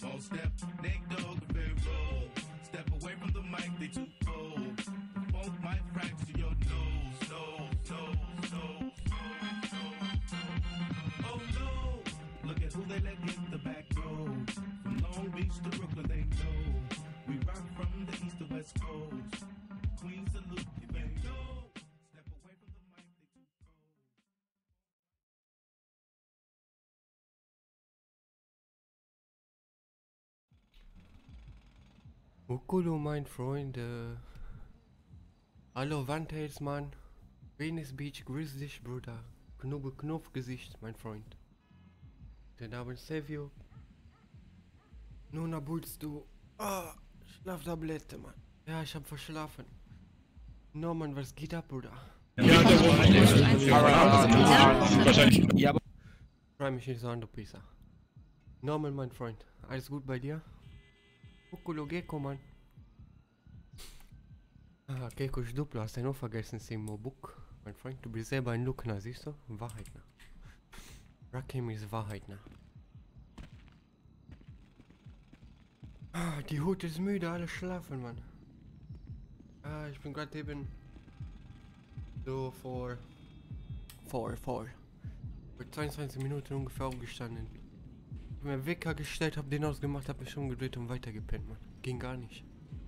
False step, neck dog, very roll. Step away from the mic, they too cold. Funk might fracture your nose, Oh no, look at who they let get the back door. From Long Beach to Brooklyn, they know. We rock from the east to west coast. Queen salute, you better know. Step away from the mic, they too cold. Okolo, mein Freunde. Hallo Wandtails, Mann. Venice Beach, grüß dich, Bruder. Knubbel Knopfgesicht, mein Freund. Den Abend Savio. Nun abholst du. Ah, Schlaftablette, Mann. Ja, ich hab verschlafen. No, Mann, was geht ab, Bruder? Ja, Freu mich nicht so an, du Pisser. Norman, mein Freund. Alles gut bei dir? Okolo, Gecko, Mann. Ah, Gecko, du hast ja nur vergessen, Simo Book. Mein Freund, du bist selber ein Lukner, siehst du? Wahrheitner. Rakim ist Wahrheitner. Ah, die Hut ist müde, alle schlafen, Mann. Ah, ich bin gerade eben so vor 22 Minuten ungefähr aufgestanden. Ich hab mir Wecker gestellt, hab den ausgemacht, hab mich umgedreht und weitergepennt, Mann. Ging gar nicht.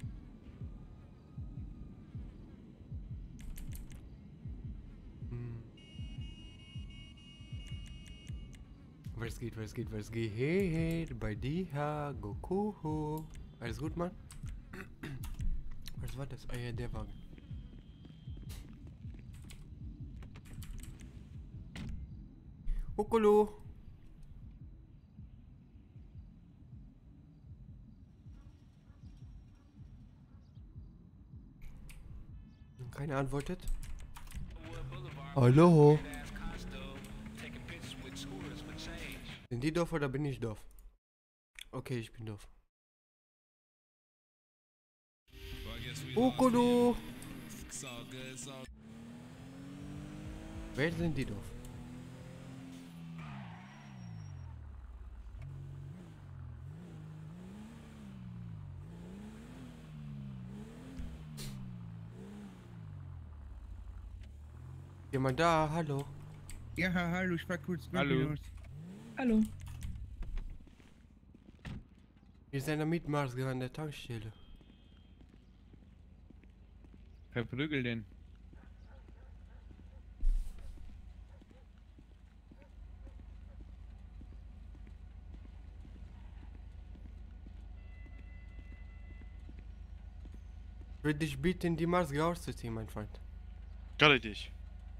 Was geht? Hey, bei dir, Goku. Alles gut, Mann? Was war das? Ah ja, der Wagen. Okolo. Keine antwortet. Hallo. Sind die doof oder bin ich doof? Okay, ich bin doof. Okolo. Wer sind die doof? Jemand da? Hallo. Ja, hallo, ich war kurz Hallo. Hallo. Wir sind am Mietmarsger an der Tankstelle. Verprügel den. Würde dich bitten, die Maske auszuziehen, mein Freund. Kann ich nicht.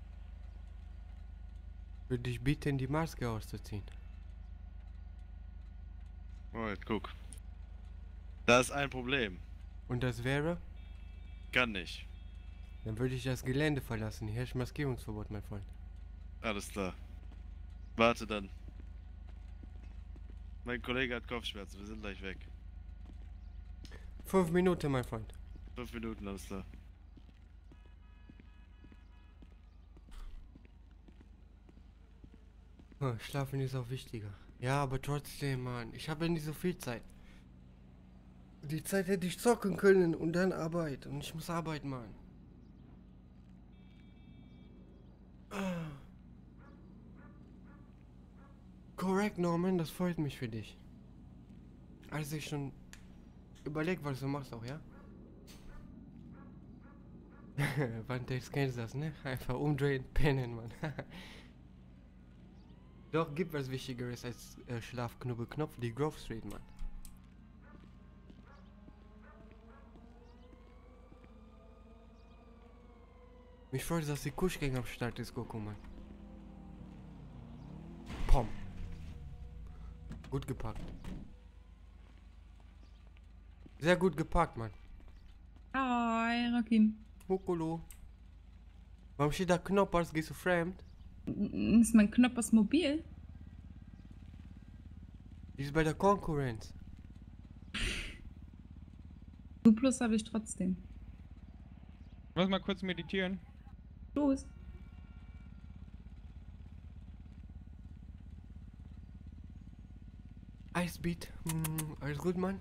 Würde dich bitten, die Maske auszuziehen. Moment, guck. Da ist ein Problem. Und das wäre? Kann nicht. Dann würde ich das Gelände verlassen. Hier herrscht Maskierungsverbot, mein Freund. Alles klar. Warte dann. Mein Kollege hat Kopfschmerzen, wir sind gleich weg. 5 Minuten, mein Freund. 5 Minuten, alles klar. Schlafen ist auch wichtiger. Ja, aber trotzdem, Mann. Ich habe ja nicht so viel Zeit. Die Zeit hätte ich zocken können und dann Arbeit. Und ich muss arbeiten, Mann. Korrekt, Norman, das freut mich für dich. Also ich schon überleg, was du machst auch, ja? Wann kennst du das, ne? Einfach umdrehen, pennen, Mann. Doch, gibt was Wichtigeres als Schlafknubbelknopf, die Grove Street, Mann. Mich freut, dass die Kuschgang am Start ist, Goku, Mann. Pom. Gut gepackt. Sehr gut gepackt, Mann. Hi, Rakim. Okolo. Warum steht da Knoppers? Gehst du fremd? Ist mein Knoppers mobil? Die ist bei der Konkurrenz. Duplus habe ich trotzdem. Ich muss mal kurz meditieren. Los. Icebeat. Alles gut, Mann?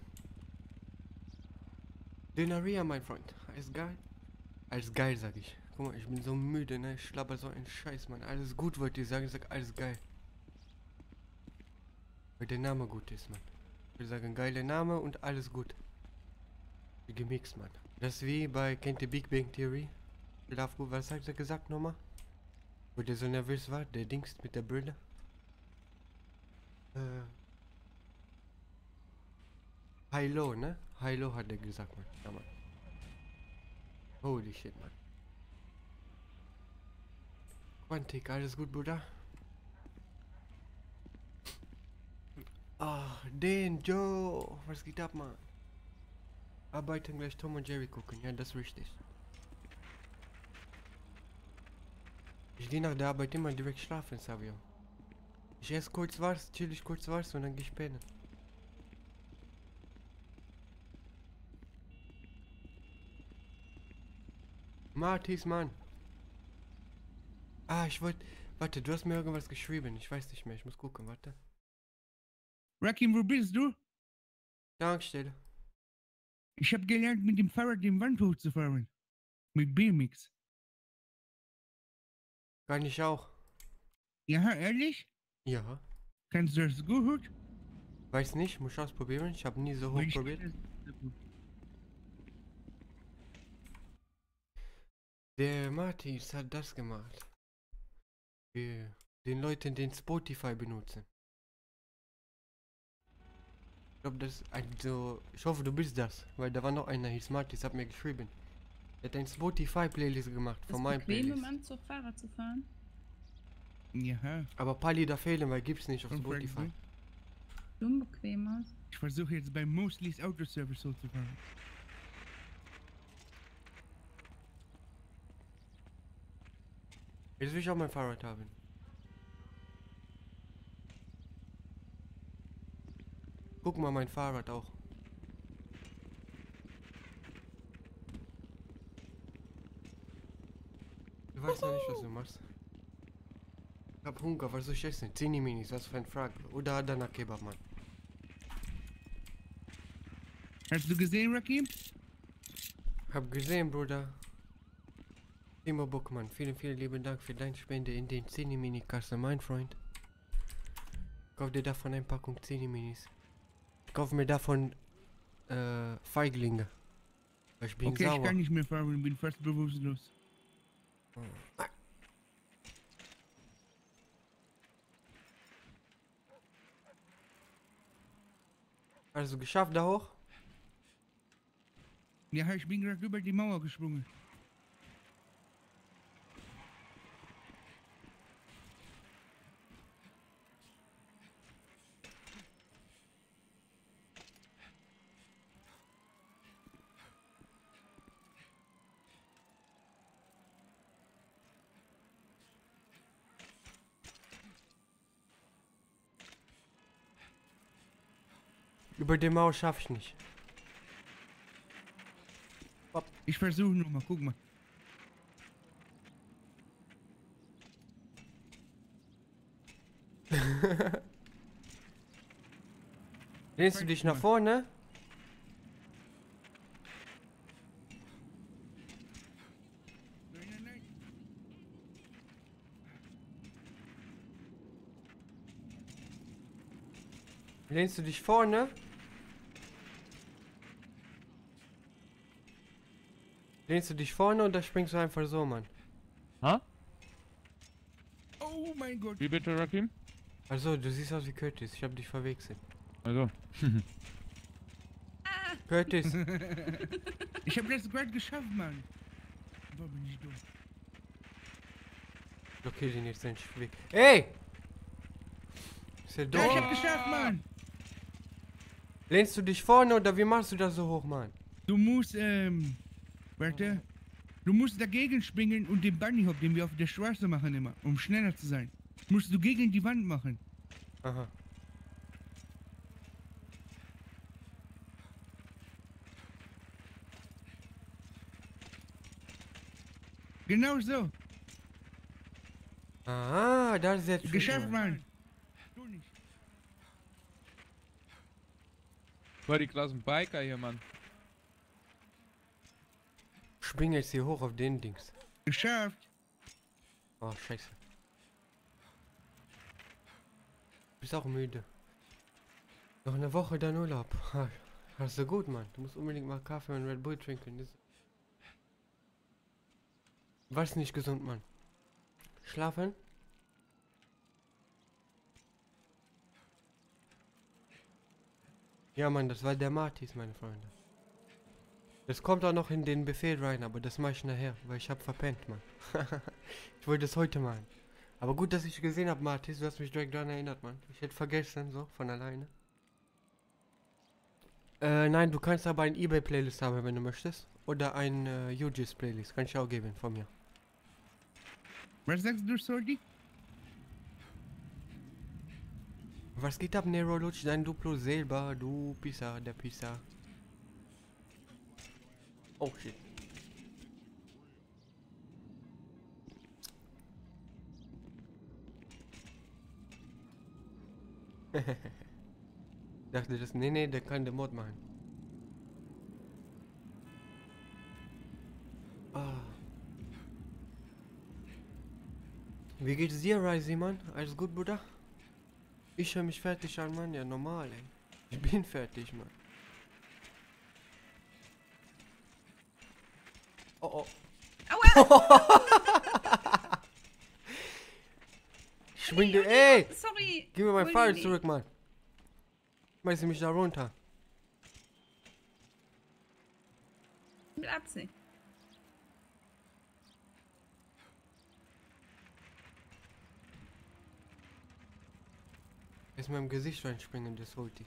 Döneria, mein Freund. Alles geil? Alles geil, sag ich. Guck mal, ich bin so müde, ne? Ich schlapper so einen Scheiß, Mann. Alles gut, wollte ich sagen. Ich sag alles geil. Weil der Name gut ist, Mann. Ich will sagen, geiler Name und alles gut. Wie gemixt, Mann. Das ist wie bei, kennt ihr Big Bang Theory? Schlaf gut, was hat er gesagt nochmal? Wo der so nervös war, der Dings mit der Brille. High-Low, ne? High-Low hat er gesagt, Mann. Ja, Mann. Holy shit, Mann. Quantik, alles gut, Bruder? Ah, den Joe. Was geht ab, Mann? Arbeiten gleich Tom und Jerry gucken, ja, das ist richtig. Ich gehe nach der Arbeit immer direkt schlafen, Savio. Ich esse kurz was, chill ich kurz was und dann gehe ich pennen. Martis, Mann. Ah, ich wollte... Warte, du hast mir irgendwas geschrieben. Ich weiß nicht mehr. Ich muss gucken, warte. Rakim, wo bist du? Tankstelle. Ich hab gelernt, mit dem Fahrrad den Wand hochzufahren. Mit BMX. Kann ich auch. Ja, ehrlich? Ja. Kannst du das gut? Weiß nicht, muss ausprobieren. Ich habe nie so hoch Weil ich probiert. kann das so gut. Der Martis hat das gemacht. Für den Leuten, den Spotify benutzen. Ich glaube, das ist also... Ich hoffe, du bist das. Weil da war noch einer, hieß Martis, hat mir geschrieben. Er hat ein Spotify-Playlist gemacht Ist von meinem bequem, Playlist. im Anzug Fahrrad zu fahren? Ja. Aber ein paar Lieder fehlen, weil gibt's nicht auf Und Spotify. Dumm bequem aus. Ich versuche jetzt bei Mosley's Autoservice hochzufahren. Jetzt will ich auch mein Fahrrad haben. Guck mal, mein Fahrrad auch. Du weißt noch nicht, was du machst. Ich hab Hunger, was soll ich essen? Zini-Minis, was für ein Frag. Oder Adana Kebab, Mann. Hast du gesehen, Rakim? Hab gesehen, Bruder. Timo Buckmann, vielen, vielen lieben Dank für deine Spende in den Zini-Mini-Kasse, mein Freund. Kauf dir davon eine Packung Zini-Minis. Ich kauf mir davon, Feiglinge. Weil ich bin Okay, sauer. ich kann nicht mehr fahren, bin fast bewusstlos. Also geschafft da hoch? Ja, ich bin gerade über die Mauer gesprungen. Über die Mauer schaff ich nicht. Ich versuche nur mal, guck mal. Lehnst du dich nach vorne? Nein. Lehnst du dich vorne? Lehnst du dich vorne oder springst du einfach so, Mann? Ha? Oh mein Gott. Wie bitte, Rakim? Also, du siehst aus wie Curtis. Ich hab dich verwechselt. Also. Curtis. Ich hab das gerade geschafft, Mann. Boah, bin ich dumm. Okay, den jetzt den Weg. Ey! Ist ja Ja, ich doof. hab geschafft, Mann. Lehnst du dich vorne oder wie machst du das so hoch, Mann? Du musst, warte. Du musst dagegen springen und den Bunny Hop, den wir auf der Straße machen immer, um schneller zu sein, musst du gegen die Wand machen. Aha. Genau so. Ah, das ist jetzt schon Geschafft, gut. Mann. Du nicht. War die klassen Biker hier, Mann. Spring jetzt hier hoch auf den Dings. Geschafft. Oh, scheiße. Bist auch müde. Noch eine Woche dann Urlaub. Ha, hast du gut, Mann. Du musst unbedingt mal Kaffee und Red Bull trinken. Das was nicht gesund, Mann. Schlafen? Ja, Mann, das war der Martis, meine Freunde. Das kommt auch noch in den Befehl rein, aber das mache ich nachher, weil ich hab verpennt, Mann. Ich wollte es heute machen. Aber gut, dass ich gesehen habe, Martis. Du hast mich direkt daran erinnert, Mann. Ich hätte vergessen, so, von alleine. Nein, du kannst aber ein eBay-Playlist haben, wenn du möchtest. Oder ein UGS-Playlist. Kann ich auch geben, von mir. Was sagst du, Soldi? Was geht ab, Nero? Lutsch dein Duplo selber, du Pisser, der Pisser. Oh, shit. Dachte das, nee, der kann den Mod machen. Ah. Wie geht's dir, Risey, Mann? Alles gut, Bruder? Ich höre mich fertig an, Mann. Ja, normal, ey. Ich bin fertig, Mann. Oh, oh. Aua! Schwing dir, ey! Sorry. Gib mir mein Ui, Fahrrad ui. zurück, Mann. Schmeiß mich da runter. Mit Absicht. Ist mir im Gesicht reinspringen, das wollte ich.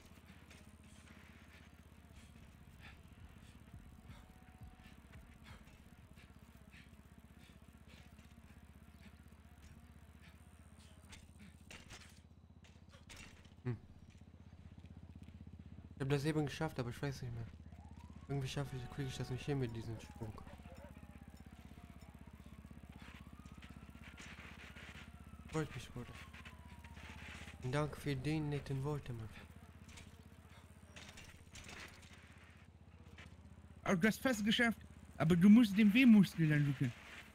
Ich habe das eben geschafft, aber ich weiß nicht mehr. Irgendwie kriege ich das nicht hin mit diesem Sprung. Freut mich, Bruder. Und danke für den netten Worte, Mann. Aber du hast fast geschafft. Aber du musst den W-Muskel dann drücken.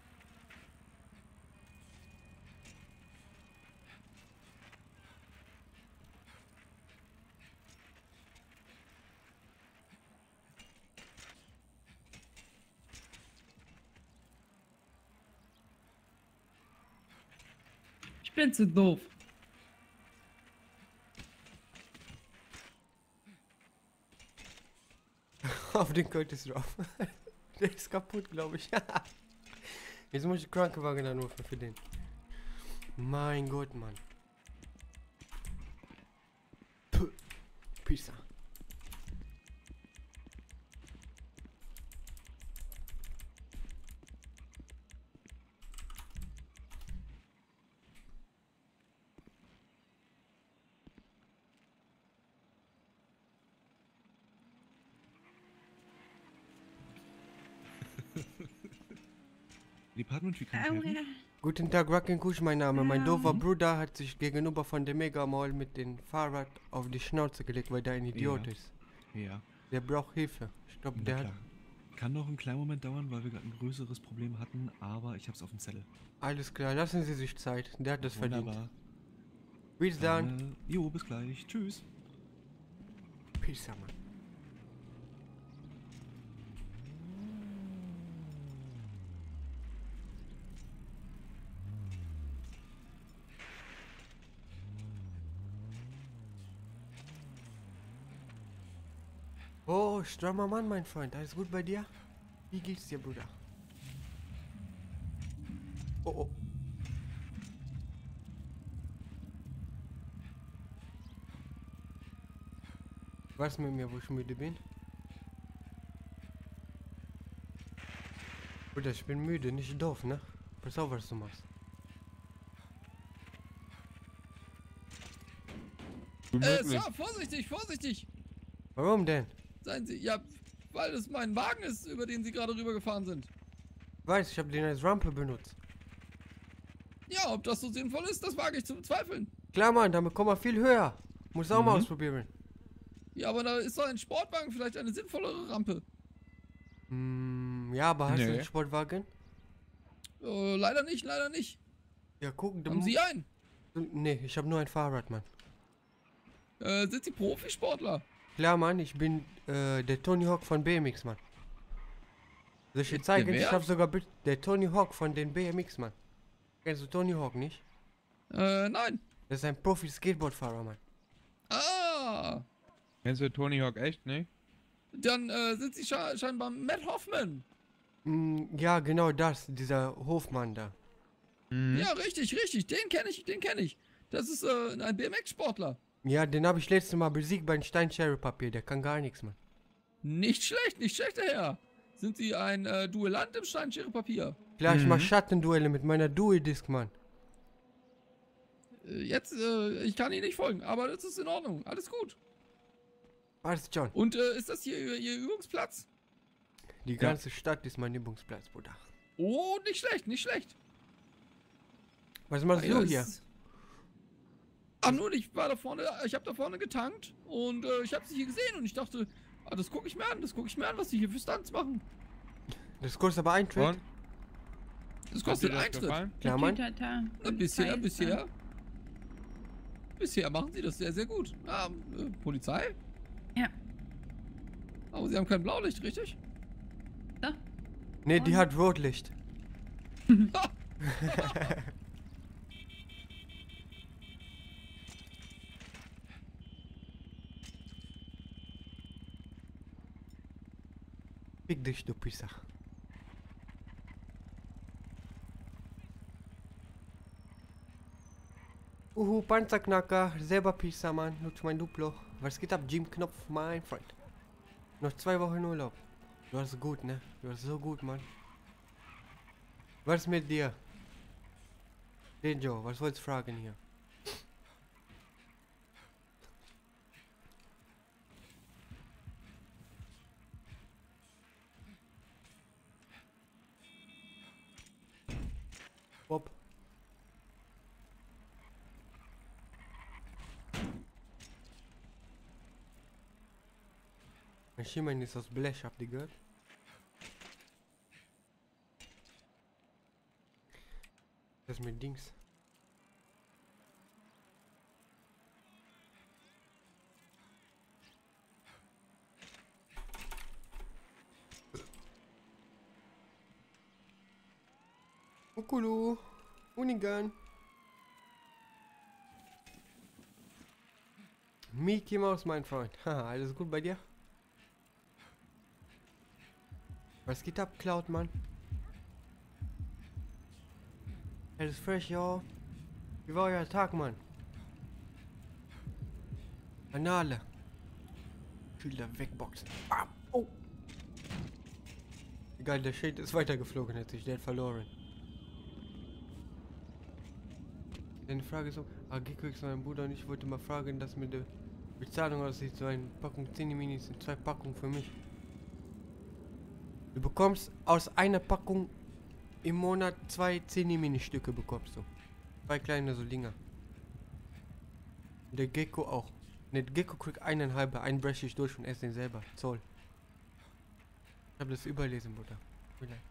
Ich bin zu doof. Auf den Curtis drauf. Der ist kaputt, glaube ich. Jetzt muss ich Krankenwagen anrufen für den. Mein Gott, Mann. Puh. Pizza. Department, wie kann ich Aua. helfen? Guten Tag, Rockin' Kusch, mein Name. Mein Ja. doofer Bruder hat sich gegenüber von dem Mega Mall mit dem Fahrrad auf die Schnauze gelegt, weil der ein Idiot Ja. ist. Ja, Der braucht Hilfe. Ich glaube, na der hat... klar. Kann noch einen kleinen Moment dauern, weil wir gerade ein größeres Problem hatten, aber ich hab's auf dem Zettel. Alles klar, lassen Sie sich Zeit. Der hat das verdient. Wunderbar. Bis dann. Jo, bis gleich. Tschüss. Pizza, Mann. Oh, strammer Mann, mein Freund. Alles gut bei dir? Wie geht's dir, Bruder? Oh, oh. Was mit mir, wo ich müde bin? Bruder, ich bin müde, nicht doof, ne? Pass auf, was du machst. Unmöglich. Sir, vorsichtig, vorsichtig! Warum denn? Seien Sie, ja, weil es mein Wagen ist, über den Sie gerade rübergefahren sind. Weiß, ich habe den als Rampe benutzt. Ja, ob das so sinnvoll ist, das wage ich zu bezweifeln. Klar, Mann, damit kommen wir viel höher. Muss auch mal Mhm. ausprobieren. Ja, aber da ist doch ein Sportwagen vielleicht eine sinnvollere Rampe. Ja, aber hast du Nee. einen Sportwagen? Leider nicht, leider nicht. Ja, gucken. Haben Sie einen? Nee, ich habe nur ein Fahrrad, Mann. Sind Sie Profisportler? Klar, Mann, ich bin der Tony Hawk von BMX, Mann. Soll ich dir Der zeigen? wer? Ich habe sogar der Tony Hawk von den BMX, Mann. Kennst du Tony Hawk nicht? Nein. Das ist ein Profi-Skateboardfahrer, Mann. Ah, Kennst du Tony Hawk echt, ne? dann sind Sie scheinbar Matt Hoffman. Ja, genau das, dieser Hofmann da. Mhm. Ja, richtig, richtig. Den kenne ich. Das ist ein BMX-Sportler. Ja, den habe ich letztes Mal besiegt bei einem Stein-Cherry-Papier. Der kann gar nichts, Mann. Nicht schlecht, der Herr. Sind Sie ein Duellant im Steinschere-Papier? Klar, ich mach Schattenduelle mit meiner Dual-Disc, Mann. Ich kann Ihnen nicht folgen, aber das ist in Ordnung. Alles gut. Passt schon. Und ist das hier Ihr Übungsplatz? Die ganze Stadt ist mein Übungsplatz, Bruder. Oh, nicht schlecht. Was machst du hier? Nur ich war da vorne, ich habe da vorne getankt und ich habe sie hier gesehen und ich dachte, das gucke ich mir an, was die hier für Stunts machen. Das kostet aber Eintritt. Und? Das Hat dir kostet das Eintritt. gefallen? Klar, Mann. Bisher machen sie das sehr, sehr gut. Polizei? Ja. Aber sie haben kein Blaulicht, richtig? Doch. Nee, die hat Rotlicht. Fick dich, du Pisser. Panzerknacker, selber Pisser, Mann. Nutz mein Duplo. Was geht ab, Jim Knopf, mein Freund? Noch 2 Wochen Urlaub. Du warst gut, ne? Du warst so gut, Mann. Was mit dir? Den Joe, was wolltest du fragen hier? Bob. Ein Schimmern ist aus Blech, habt ihr gehört? Das ist mit Dings. Okulu. Unigan. Mickey Maus, mein Freund. Haha, alles gut bei dir? Was geht ab, Cloud, Mann? Alles fresh, ja. Wie war euer Tag, Mann? Banale. Schilder wegboxen. Bam. Oh. Egal, der Shade ist weitergeflogen, hat sich der hat verloren. Deine Frage ist so, Gecko ist mein Bruder und ich wollte mal fragen, dass mit der Bezahlung aussieht, so eine Packung Zinni-Minis sind 2 Packungen für mich. Du bekommst aus einer Packung im Monat 2 Zinni-Mini-Stücke bekommst du. 2 kleine so Dinger. Der Gecko auch. Der Gecko kriegt 1,5, einen breche ich durch und esse den selber. Zoll. Ich habe das überlesen, Bruder. Vielleicht.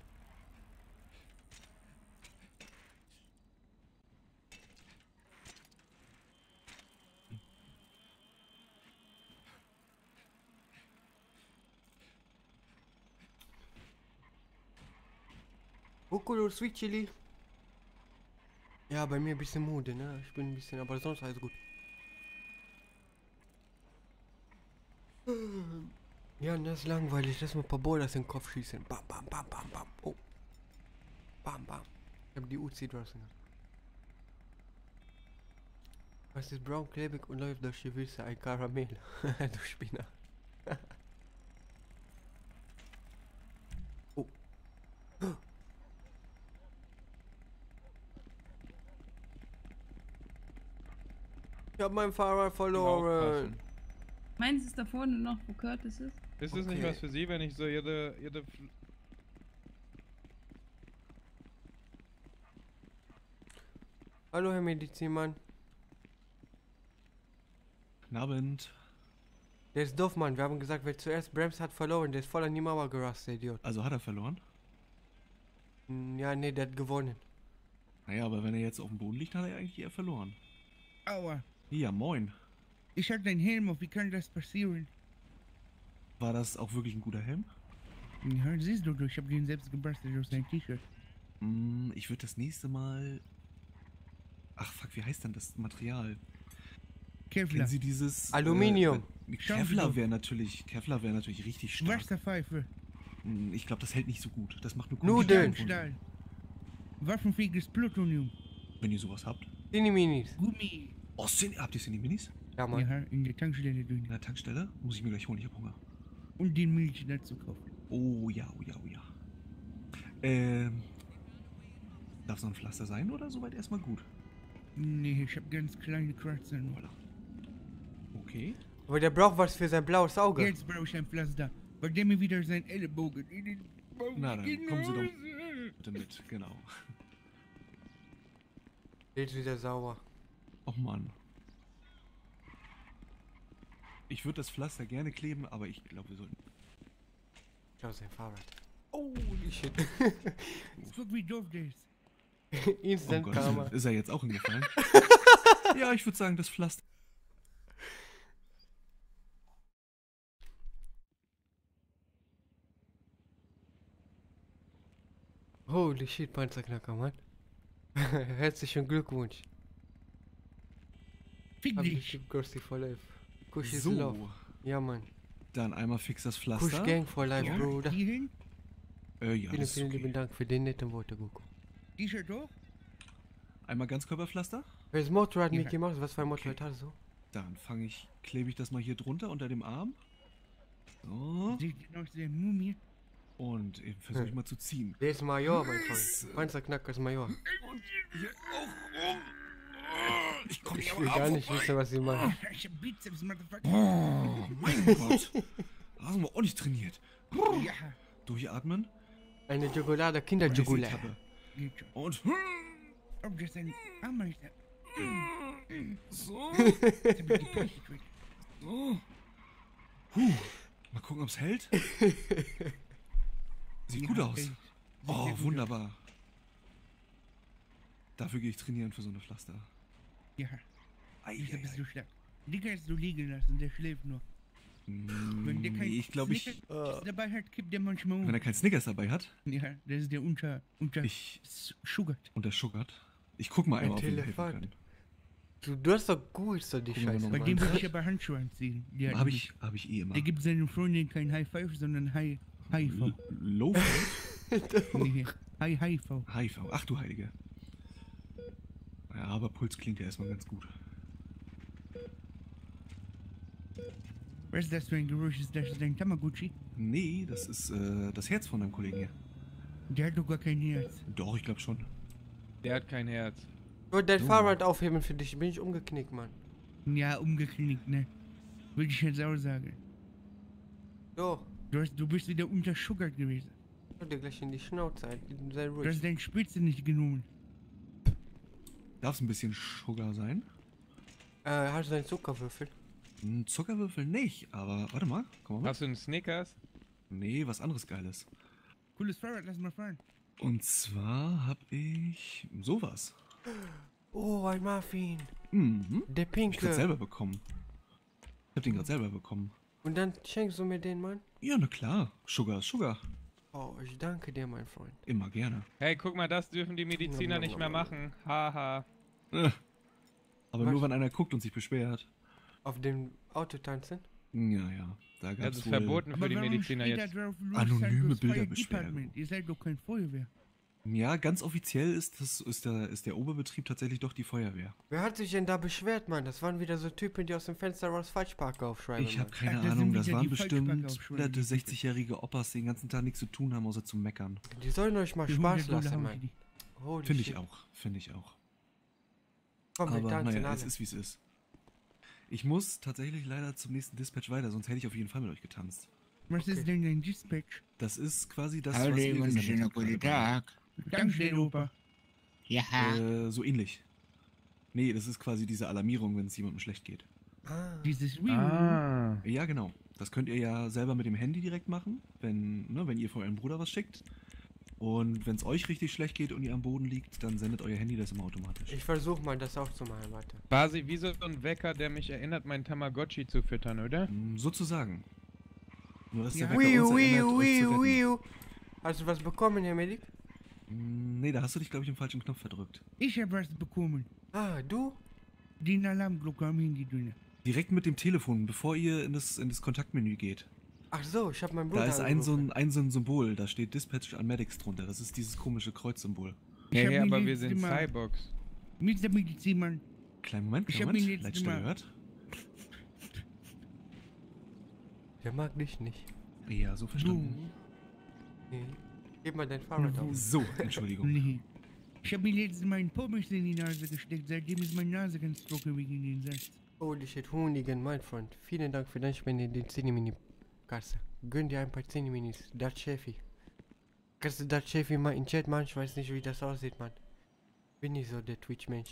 Okolo, Sweet Chili. Ja, bei mir ein bisschen Mode, ne? Ich bin ein bisschen, aber sonst alles gut. Ja, das ist langweilig. Lass mal ein paar Boulders in den Kopf schießen. Bam, bam, bam, bam, bam. Oh. Bam, bam. Ich hab die Uzi draußen. Was ist braun, klebrig und läuft durch die Wüste? Ein Karamell. Du Spinner. Oh. Ich hab mein Fahrrad verloren. Aufpassen. Meins ist da vorne noch, wo Curtis ist. Ist es nicht Okay. was für Sie, wenn ich so jede Hallo, Herr Medizinmann. Guten Abend. Der ist doof, Mann. Wir haben gesagt, wer zuerst bremst, hat verloren. Der ist voll an die Mauer gerast, der Idiot. Also hat er verloren? Ja, nee, der hat gewonnen. Naja, aber wenn er jetzt auf dem Boden liegt, hat er eigentlich eher verloren. Aua. Ja, moin. Ich hab deinen Helm auf, wie kann das passieren? War das auch wirklich ein guter Helm? Ja, siehst du, ich hab den selbst gebastelt aus deinem T-Shirt. Ich würde das nächste Mal... Ach fuck, wie heißt denn das Material? Kevlar. Kennen Sie dieses... Aluminium. Kevlar wäre natürlich richtig stark. Wasserpfeife. Ich glaube, das hält nicht so gut. Das macht nur Nudeln. Stahl. Waffenfähiges Plutonium. Wenn ihr sowas habt. Mini-Minis. Gummi. Oh, habt ihr Cine-Minis? Ja, Mann. Ja, in der Tankstelle drin. In der Tankstelle? Muss ich mir gleich holen, ich hab Hunger. Und den Milch dazu kaufen. Oh ja, oh ja, oh ja. Darf es noch ein Pflaster sein oder soweit erstmal gut? Nee, ich hab ganz kleine Kratzer nur. Okay. Aber der braucht was für sein blaues Auge. Jetzt brauche ich ein Pflaster, weil der mir wieder seinen Ellenbogen in den Bauch Na, dann kommen Sie doch Nase. bitte mit, genau. Der ist wieder sauer. Och Mann. Ich würde das Pflaster gerne kleben, aber ich glaube, wir sollten... Schau, sein Fahrrad. Oh, Shit. Guck, wie doof der ist. Instant oh Karma. Gott, ist er jetzt auch hingefallen? Ja, ich würde sagen, das Pflaster... Holy shit, Panzerknacker, Mann. Herzlichen Glückwunsch. Fick Hab dich. ich Ghosty for life. Kush is love. So, Ja, Mann. dann einmal fix das Kush Pflaster. Gang for life, Bruder. Hierhin? Ja, Vielen, das ist vielen lieben okay. Dank für den netten Worte, Goku. T-Shirt hoch? Einmal Ganzkörperpflaster. Welches Motorrad Ja. Mickey Mouse? Was für ein Motorrad hast du? Dann klebe ich das mal hier drunter unter dem Arm. So. Sieht aus wie eine Mumie. Und eben versuche ich mal zu ziehen. Der ist Major, mein Freund. Panzerknacker ist Major. Hier auch rum. Ich komme Ich will gar nicht wissen, was sie machen. Ich hab Bizeps, Motherfucker. Oh, mein Gott. Da haben wir auch nicht trainiert. Ja. Durchatmen. Eine Jokolade, Kinderjokolade. Etappe. Geht schon. Und Oh, das ist ein Ameise. so. Jetzt hab ich gepostet. So. Mal gucken, ob es hält. Sieht gut Ja, aus. ey. Sieht Oh, sehr gut wunderbar. Dafür gehe ich trainieren für so eine Pflaster. aus. Ja, Ei, wieso ei, bist ei. du stark? Den kannst du liegen lassen, der schläft nur. Wenn der kein Nee, ich glaube, Snickers dabei hat, kippt der manchmal um. wenn er kein Snickers dabei hat, Ja, das ist der unter ich Sugart. und der Sugart. Ich guck mal Ein einmal, ob wir ihm helfen Telefon. können. Du hast doch gut so die Gucken wir Scheiße, noch Bei mal. dem Mann. würde ich aber Handschuhe anziehen. Der, Habe ich eh immer. der gibt seinen Freundin kein High Five, sondern High HIV. Low Nee, High HIV. HIV. Ach du Heilige. Ja, aber Puls klingt ja erstmal ganz gut. Was ist das für ein Geräusch? Ist das dein Tamagotchi? Nee, das ist das Herz von deinem Kollegen hier. Der hat doch gar kein Herz. Doch, ich glaube schon. Der hat kein Herz. Ich wollte dein So. Fahrrad aufheben für dich. Bin ich umgeknickt, Mann. Ja, umgeknickt, ne? Würde ich jetzt auch sagen. So. Du bist wieder unter Sugar gewesen. Ich hol dir gleich in die Schnauze ein. Sei Du hast ruhig. deine Spitze nicht genommen. Darf es ein bisschen Sugar sein? Hast du deinen Zuckerwürfel? Zuckerwürfel nicht, aber warte mal. Komm mal mit. Hast du einen Snickers? Nee, was anderes Geiles. Cooles Fahrrad, lass mal fahren. Und zwar hab ich sowas. Oh, ein Muffin. Mhm. Der Hab ich gerade pinke. selber bekommen. Ich hab den gerade selber bekommen. Und dann schenkst du mir den, Mann? Ja, na klar. Sugar ist Sugar. Oh, ich danke dir, mein Freund. Immer gerne. Hey, guck mal, das dürfen die Mediziner nicht mehr machen. Haha. Aber Was? nur wenn einer guckt und sich beschwert. Auf dem Auto tanzen? Ja, ja. Da Das gab's ist wohl... verboten für die warum Mediziner steht da jetzt. drauf, Anonyme Los Santos Fire Bilderbeschwerden. Department? Ihr seid doch kein Feuerwehr. Ja, ganz offiziell ist der Oberbetrieb tatsächlich doch die Feuerwehr. Wer hat sich denn da beschwert, Mann? Das waren wieder so Typen, die aus dem Fenster raus Falschparker aufschreiben. Ich habe Mann. keine Ach, das sind Ahnung, das wieder waren die bestimmt Falschparkaufschreiben. hunderte 60-jährige Opas, die den ganzen Tag nichts zu tun haben, außer zu meckern. Die sollen euch mal Die Spaß 100 lassen, Dollar Mann. haben die. Holy Finde ich shit. auch, finde ich auch. Komm, wir Aber tanzen naja, alle. es ist wie es ist. Ich muss tatsächlich leider zum nächsten Dispatch weiter, sonst hätte ich auf jeden Fall mit euch getanzt. Was ist denn dein Dispatch? Das ist quasi das, Hallo, was ihr wunderschönen gesendet habt guten gerade. Tag. Danke, Opa. Ja, So ähnlich. Nee, das ist quasi diese Alarmierung, wenn es jemandem schlecht geht. Dieses Ja, genau. Das könnt ihr ja selber mit dem Handy direkt machen, wenn ihr von eurem Bruder was schickt. Und wenn es euch richtig schlecht geht und ihr am Boden liegt, dann sendet euer Handy das immer automatisch. Ich versuche mal das auch zu machen, warte. Quasi wie so ein Wecker, der mich erinnert, meinen Tamagotchi zu füttern, oder? Sozusagen. Nur dass der Ja. Wecker uns erinnert, euch zu retten. Hast du was bekommen, Herr Medik? Nee, da hast du dich, glaube ich, im falschen Knopf verdrückt. Ich hab was bekommen. Ah, du? Den Alarmglocke am Handy drin. Direkt mit dem Telefon, bevor ihr in das Kontaktmenü geht. Ach so, ich habe meinen Bruder Da ist angerufen. ein Symbol, da steht Dispatch an Medics drunter. Das ist dieses komische Kreuzsymbol. Ich hab Hey, mir aber wir letztes sind Mal- Cyborgs. Mit der Medizinmann. Kleinen Moment, Ich kleinen hab ihn Moment. letztes Leitstelle Mal- hört. Der mag dich nicht. Ja, so verstanden. Nee. Gib mal dein Fahrrad auf. So, Entschuldigung. Nee. Ich hab mir letztes Mal einen Pommes in die Nase gesteckt. Seitdem ist meine Nase ganz trocken wegen den Satz. Holy shit, Hoonigan, mein Freund. Vielen Dank für deine Spende in den 10-Mini-Kasse. Gönn dir ein paar 10-Minis. Das Chefi. Kannst du das Chefi mal in Chat machen? Ich weiß nicht, wie das aussieht, Mann. Bin nicht so der Twitch-Mensch.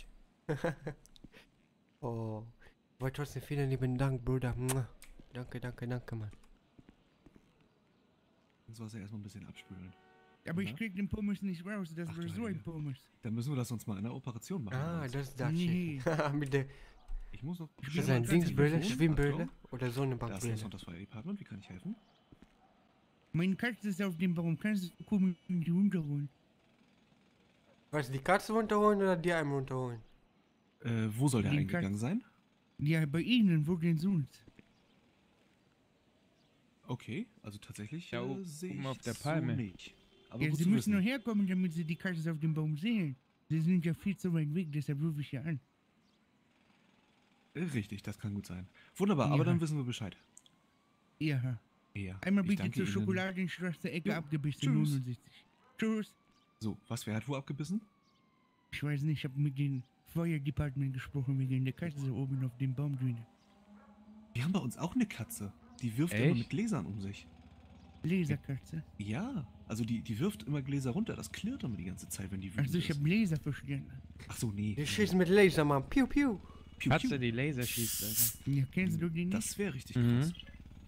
Oh. Aber trotzdem vielen lieben Dank, Bruder. Mua. Danke, danke, danke, Mann. Das Wasser erstmal ein bisschen abspülen. Aber Ja. ich krieg den Pommes nicht raus. Das Ach, war du so ein Heilige. Pommes. Dann müssen wir das uns mal in einer Operation machen. Ah, Hans. das ist das Nee. Chefi. Mit der, Ich muss noch. Ich das bin ist ein aber Dingsbrille, Telefon. Schwimmbrille Achtung. oder Da ist Sonnenbankbrille. noch das Fire Department. Wie kann ich helfen? Meine Katze ist auf dem Baum. Kannst du kommen und die runterholen? Was, die Katze runterholen oder die einem runterholen? Wo soll der Den eingegangen sein? Ja, bei Ihnen. Wo denn sonst? Okay, also tatsächlich Ja, sehe oben ich auf der so Palme. nicht. Aber Ja, gut Sie zu müssen wissen. nur herkommen, damit Sie die Katze auf dem Baum sehen. Sie sind ja viel zu weit weg, deshalb rufe ich ja an. Richtig, das kann gut sein. Wunderbar, Ja. aber dann wissen wir Bescheid. Ja. Ja. Einmal ich bitte danke zur Ihnen. Schokoladenstraße, Ecke Ja, abgebissen, tschüss. 69. Tschüss. So, was, wer hat wo abgebissen? Ich weiß nicht, ich habe mit dem Fire Department gesprochen wegen der Katze oben auf dem Baum drin. Wir haben bei uns auch eine Katze. Die wirft Echt? immer mit Gläsern um sich. Laserkatze. Ja, also die wirft immer Gläser runter. Das klirrt immer die ganze Zeit, wenn die wütend Also ich ist. habe Laser verstanden. Ach so, nee. Die schießen mit Laser, Mann. Piu, piu. Piu, Katze, piu. die Laser schießt, Alter. Ja, kennst du den nicht? Das wäre richtig Mhm. krass.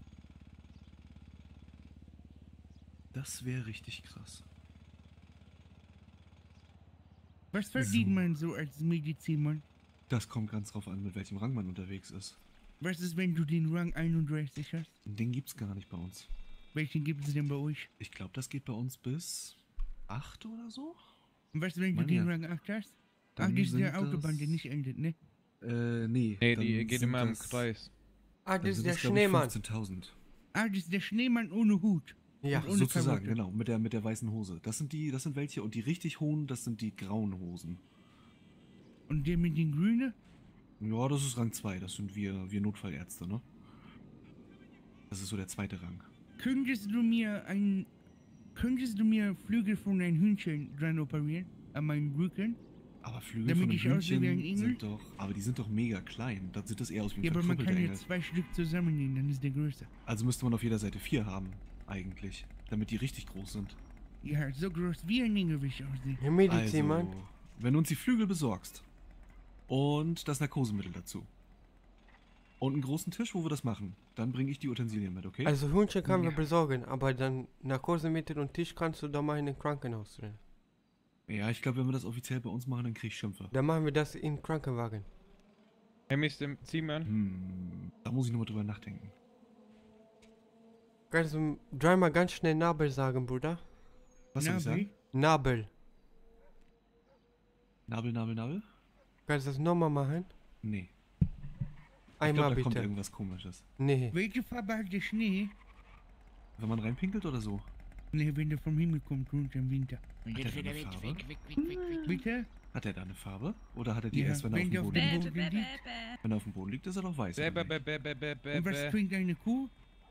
Das wäre richtig krass. Was verdient So. man so als Medizinmann? Das kommt ganz drauf an, mit welchem Rang man unterwegs ist. Was ist, wenn du den Rang 31 hast? Den gibt's gar nicht bei uns. Welchen gibt es denn bei euch? Ich glaube, das geht bei uns bis 8 oder so. Und was, wenn du Mann, den ja. Rang 8 hast? Dann Ach, das ist der sind Autobahn, der das- nicht endet, ne? Nee. Nee, dann die geht sind immer im das- Kreis. Ah, dann das ist sind der das, glaub ich, Schneemann. 15.000. Ah, das ist der Schneemann ohne Hut. Ja. Und ohne Sozusagen, Klamotte. genau, mit der weißen Hose. Das sind welche und die richtig hohen, das sind die grauen Hosen. Und der mit den Grünen? Ja, das ist Rang 2, das sind wir Notfallärzte, ne? Das ist so der zweite Rang. Könntest du mir Flügel von einem Hühnchen dran operieren? An meinem Rücken? Aber Flügel Damit von ich einem aussehe wie ein Hühnchen Engel? sind doch, aber die sind doch mega klein. Dann sieht das eher aus wie ein Ja, aber man verkrüppelter kann ja Engel. 2 Stück zusammennehmen, dann ist der größer. Also müsste man auf jeder Seite 4 haben, eigentlich. Damit die richtig groß sind. Ja, so groß wie ein Engel will ich aussehen. Herr Medizin, Mann. Also, wenn du uns die Flügel besorgst und das Narkosemittel dazu und einen großen Tisch, wo wir das machen, dann bringe ich die Utensilien mit, okay? Also Hühnchen können wir Ja. besorgen, aber dann Narkosemittel und Tisch kannst du da mal in den Krankenhaus drin. Ja, ich glaube, wenn wir das offiziell bei uns machen, dann krieg ich Schimpfe. Dann machen wir das in Krankenwagen. Herr Mr. Ziemann, Da muss ich nochmal drüber nachdenken. Kannst du dreimal ganz schnell Nabel sagen, Bruder? Was soll ich Nabel? sagen? Nabel. Nabel, Nabel, Nabel? Kannst du das nochmal machen? Nee. Einmal da kommt bitte. irgendwas Komisches. Nee. Welche Farbe hat der Schnee? Wenn man reinpinkelt oder so? Ne, wenn der vom Himmel kommt, runter im Winter. Hat er da eine Farbe? Bitte? Hat er da eine Farbe? Oder hat er die Ja, erst, wenn er auf wenn dem der auf Boden dem liegt? Boden liegt. Wenn er auf dem Boden liegt, ist er doch weiß. oder nicht? Und was trinkt eine Kuh?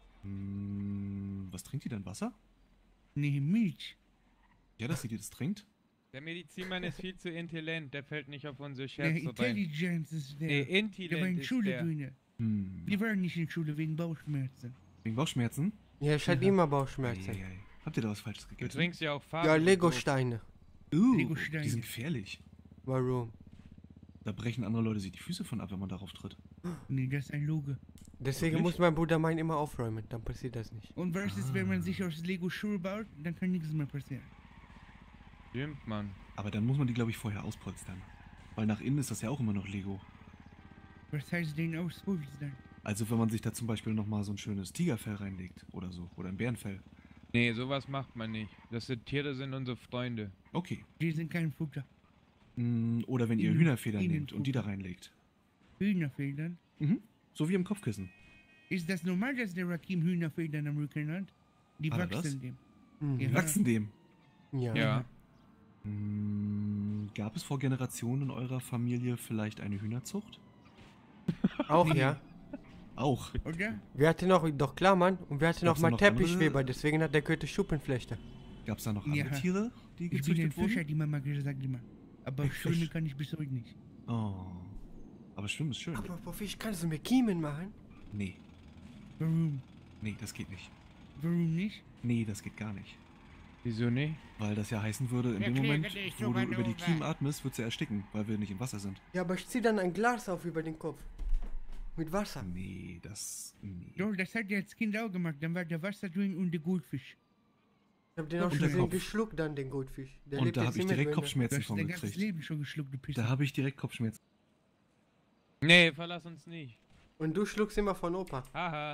Was trinkt die denn? Wasser? Ne, Milch. Ja, dass sie das trinkt? Der Medizinmann ist viel zu intelligent, der fällt nicht auf unsere Der Scherze rein. Intelligence ist Nee, der. Der war intelligent in ist Schule der. drin. Die waren nicht in Schule wegen Bauchschmerzen. Wegen Bauchschmerzen? Ja, ich hatte immer Bauchschmerzen. Eieiei. Habt ihr da was Falsches Du gegessen? trinkst ja auch Farbe. Ja, und so. Lego-Steine. Uh, Lego-Steine. die sind gefährlich. Warum? Da brechen andere Leute sich die Füße von ab, wenn man darauf tritt. Nee, das ist ein Loge. Deswegen Wirklich? muss mein Bruder meinen immer aufräumen, dann passiert das nicht. Und was ist, wenn man sich aus Lego Schuhe baut? Dann kann nichts mehr passieren. Stimmt, Mann. Aber dann muss man die, glaube ich, vorher auspolstern. Weil nach innen ist das ja auch immer noch Lego. Was heißt denn auspolstern? Also wenn man sich da zum Beispiel nochmal so ein schönes Tigerfell reinlegt oder so. Oder ein Bärenfell. Nee, sowas macht man nicht. Das sind Tiere, sind unsere Freunde. Okay. Die sind kein Futter. Oder wenn ihr Innen- Hühnerfedern innen- nehmt und die da reinlegt. Hühnerfedern? Mhm. So wie im Kopfkissen. Ist das normal, dass der Rakim Hühnerfedern am Rücken hat? Die Hat er das? wachsen dem. Mhm. Ja. Wachsen dem. Ja. Ja. Gab es vor Generationen in eurer Familie vielleicht eine Hühnerzucht? Auch, ja. Auch. Oder? Wir hatten auch, doch klar, Mann. Und wir hatten Gab's auch mal noch Teppichweber, andere? deswegen hat der Goethe Schuppenflechte. Gab es da noch andere Ja. Tiere, die Ich bin ein gezüchtet Fisch, wurden? hat die Mama gesagt immer. Aber Ein schwimmen Fisch. kann ich bis heute nicht. Oh. Aber Schwimmen ist schön. Aber Fisch, kannst du mir Kiemen machen? Nee. Warum? Nee, das geht nicht. Warum nicht? Nee, das geht gar nicht. Wieso nicht? Weil das ja heißen würde, in dem Moment, wo du über die Kiemen atmest, wird sie ersticken, weil wir nicht im Wasser sind. Ja, aber ich zieh dann ein Glas auf über den Kopf. Mit Wasser. Nee, das... Nee. Doch, das hat er als Kind auch gemacht. Dann war der Wasser drin und der Goldfisch. Ich hab den auch Und schon der gesehen, Kopf. geschluckt dann, den Goldfisch. Der Und lebt da jetzt habe ich nicht mehr direkt drin. Du Kopfschmerzen hast von dein ganzes gekriegt. Leben schon geschluckt, du Pisser. Da habe ich direkt Kopfschmerzen. Nee, verlass uns nicht. Und du schluckst immer von Opa. Haha.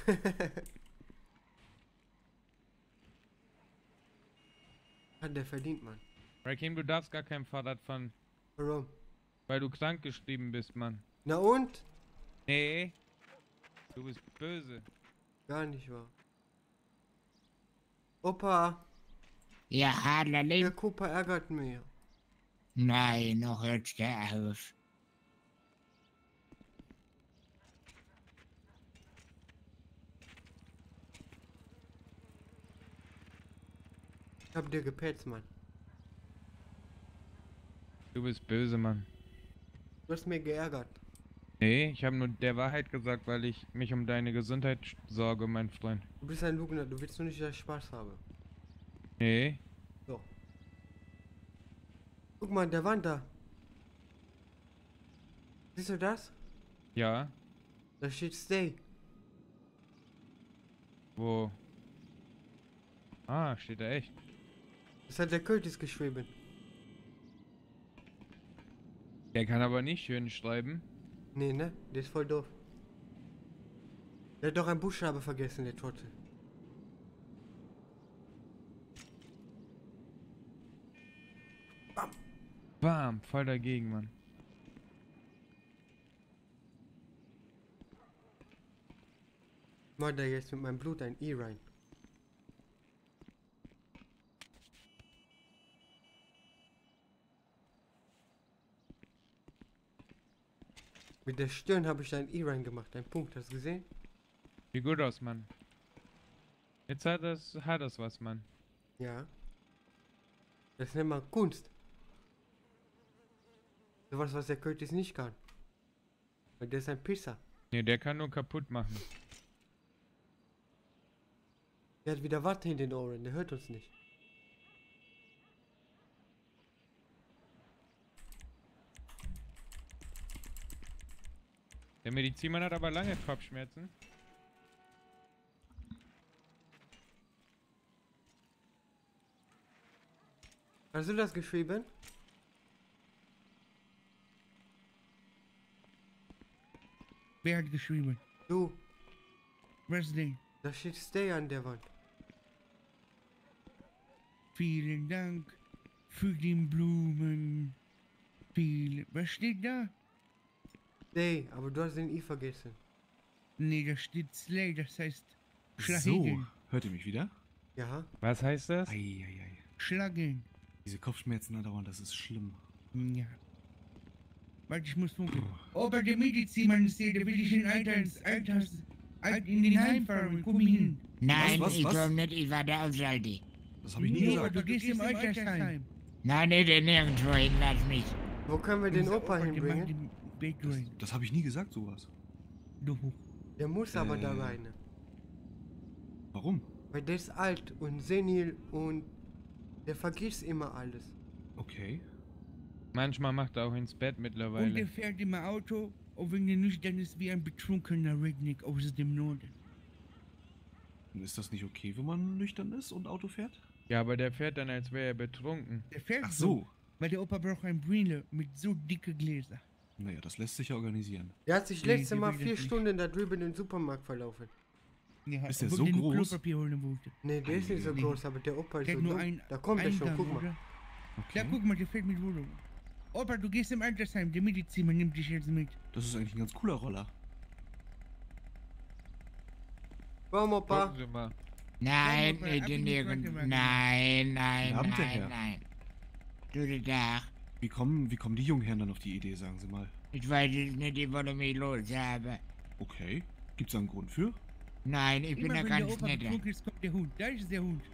Hat der verdient, Mann. Rakim, du darfst gar kein Fahrrad fahren, Warum? weil du krank geschrieben bist, Mann. Na und? Nee. Du bist böse. Gar nicht wahr. Opa, Ja, der Harlerling? Cooper ärgert mich. Nein, noch hört der auf. Ich hab dir gepetzt, Mann. Du bist böse, Mann. Du hast mir geärgert. Nee, ich habe nur der Wahrheit gesagt, weil ich mich um deine Gesundheit sorge, mein Freund. Du bist ein Lügner, du willst nur nicht, dass ich Spaß habe. Nee. So. Guck mal, der Wand da. Siehst du das? Ja. Da steht Stay. Wo? Ah, steht da echt. Das hat der Curtis geschrieben. Der kann aber nicht schön schreiben. Nee, ne? Der ist voll doof. Der hat doch einen Buchstabe vergessen, der Trottel. Bam, voll dagegen, Mann. Mach da jetzt mit meinem Blut ein I rein. Mit der Stirn habe ich da ein I rein gemacht. Ein Punkt, hast du gesehen? Sieht gut aus, Mann. Jetzt hat das was, Mann. Ja. Das nennt man Kunst. Sowas, was der Curtis nicht kann. Weil der ist ein Pisser. Nee, der kann nur kaputt machen. Der hat wieder Watte in den Ohren, der hört uns nicht. Der Medizinmann hat aber lange Kopfschmerzen. Hast du das geschrieben? Wer hat geschrieben? Du, Was denn? da steht Stay an der Wand. Vielen Dank für die Blumen. Was steht da? Stay, aber du hast den I vergessen. Nee, da steht Slay, das heißt So, Schlagen. hört ihr mich wieder? Ja? Was heißt das? Eieiei. Schlagen. Diese Kopfschmerzen andauernd, das ist schlimm. Ja. Warte, ich muss funkeln. Ober der Medizinmann ist hier, der will dich in in den Heim fahren. Komm hin. Nein, Was? ich komm nicht, ich war der Ausaldi. Das habe ich nie Aber gesagt. du gehst im Altersheim. Nein, nicht nirgendwo hin, lass mich. Wo können wir den Opa Der macht hinbringen? im Bett rein. Das habe ich nie gesagt, sowas. Doch. Der muss aber da rein. Warum? Weil der ist alt und senil und der vergisst immer alles. Okay. Manchmal macht er auch ins Bett Und mittlerweile. der fährt immer Auto, auch wenn der nüchtern ist wie ein betrunkener Redneck aus dem Norden. Ist das nicht okay, wenn man nüchtern ist und Auto fährt? Ja, aber der fährt dann, als wäre er betrunken. Der fährt Ach so. weil der Opa braucht ein Brille mit so dicke Gläser. Naja, das lässt sich ja organisieren. Der hat sich Nee, letzte die Mal will 4 das nicht. Stunden da drüben im Supermarkt verlaufen. Ja, Ist der obwohl so nur groß? Klopapier holen wollte. Nee, der ist nicht so Nee. groß, aber der Opa ist Der so hat nur dumm. ein Da kommt er schon, Eingang, guck mal. oder? Okay. Ja, guck mal, der fährt mit Wohnung. Opa, du gehst im Altersheim, der Mediziner nimmt dich jetzt mit. Das ist eigentlich ein ganz cooler Roller. Komm, Opa. Gucken Sie mal. Nein, Opa, ich ab bin in die nirgend. Krankenwagen. Nein, Abend, der Herr. nein. Guten Tag. Wie kommen die jungen Herren dann auf die Idee, sagen Sie mal? Ich weiß es nicht, ich wollte mich loshaben. Okay. Gibt's da einen Grund für? Nein, ich bin Immer der wenn der ganz Opa nette. betrunken ist, kommt der Hund. Da ist der Hund.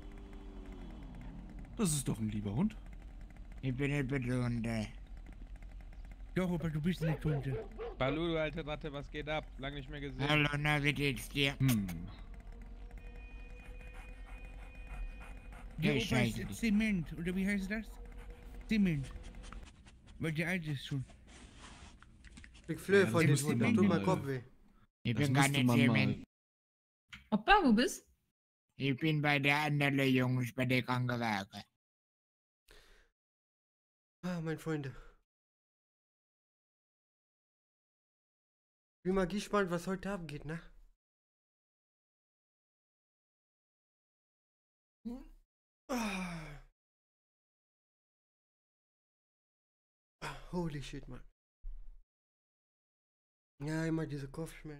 Das ist doch ein lieber Hund. Ich bin nicht betrunken. Doch, Opa, du bist nicht Hunde. Balu, du alte Ratte, was geht ab? Lang nicht mehr gesehen. Hallo, na, wie geht's dir? Der Ja, Opa scheiße. ist Zement, oder wie heißt das? Zement. Weil der alte ist schon. Ich flöhe Ja, von das den müsste Hunden, man tut mal- mir Kopf weh. Ich Das bin gar müsste nicht man Zement. Opa, wo bist? Ich bin bei der anderen Jungs bei der Krankenwagen. Ah, mein Freunde. Bin mal gespannt, was heute abgeht, ne? Ah. Holy shit, Mann. Ja, immer diese Kopfschmerzen.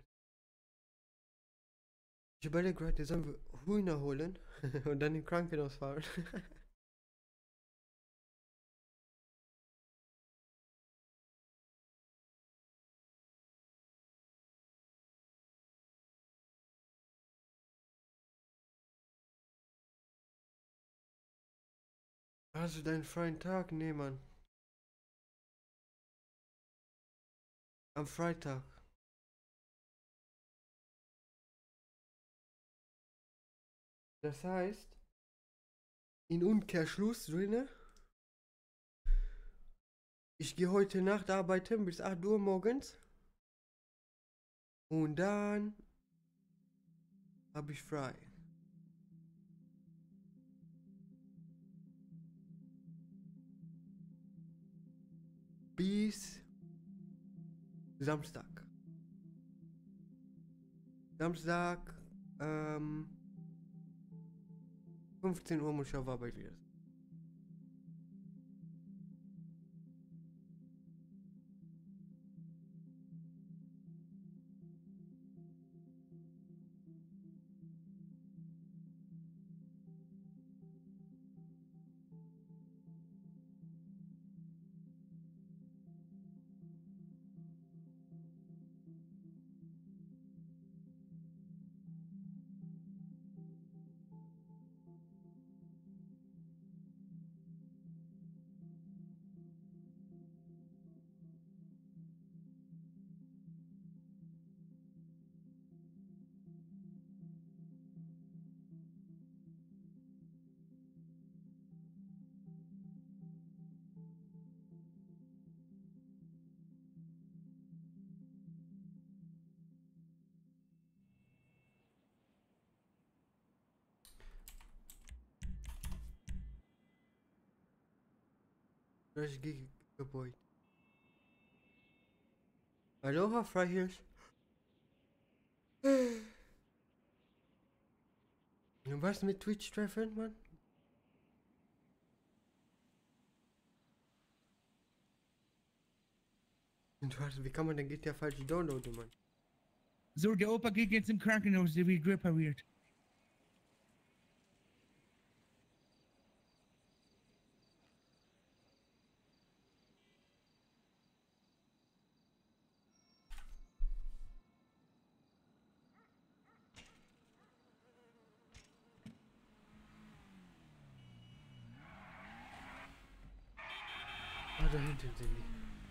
Ich überlege gerade, sollen wir Hühner holen und dann im Krankenhaus fahren. Hast du deinen freien Tag? Nee, Mann. Am Freitag. Das heißt, in Umkehrschluss drinne, ich gehe heute Nacht arbeiten bis 8 Uhr morgens und dann habe ich frei. Bis Samstag. Samstag, 15 Uhr muss ich auf Arbeit wieder. Das Gebäude. Aloha, Freihirsch. Was mit Twitch treffen, Mann? Und was, wie kann man denn GTA falsch downloaden, Mann? So, der Opa geht jetzt im Krankenhaus, der wird repariert. Ah, da hinten sind die.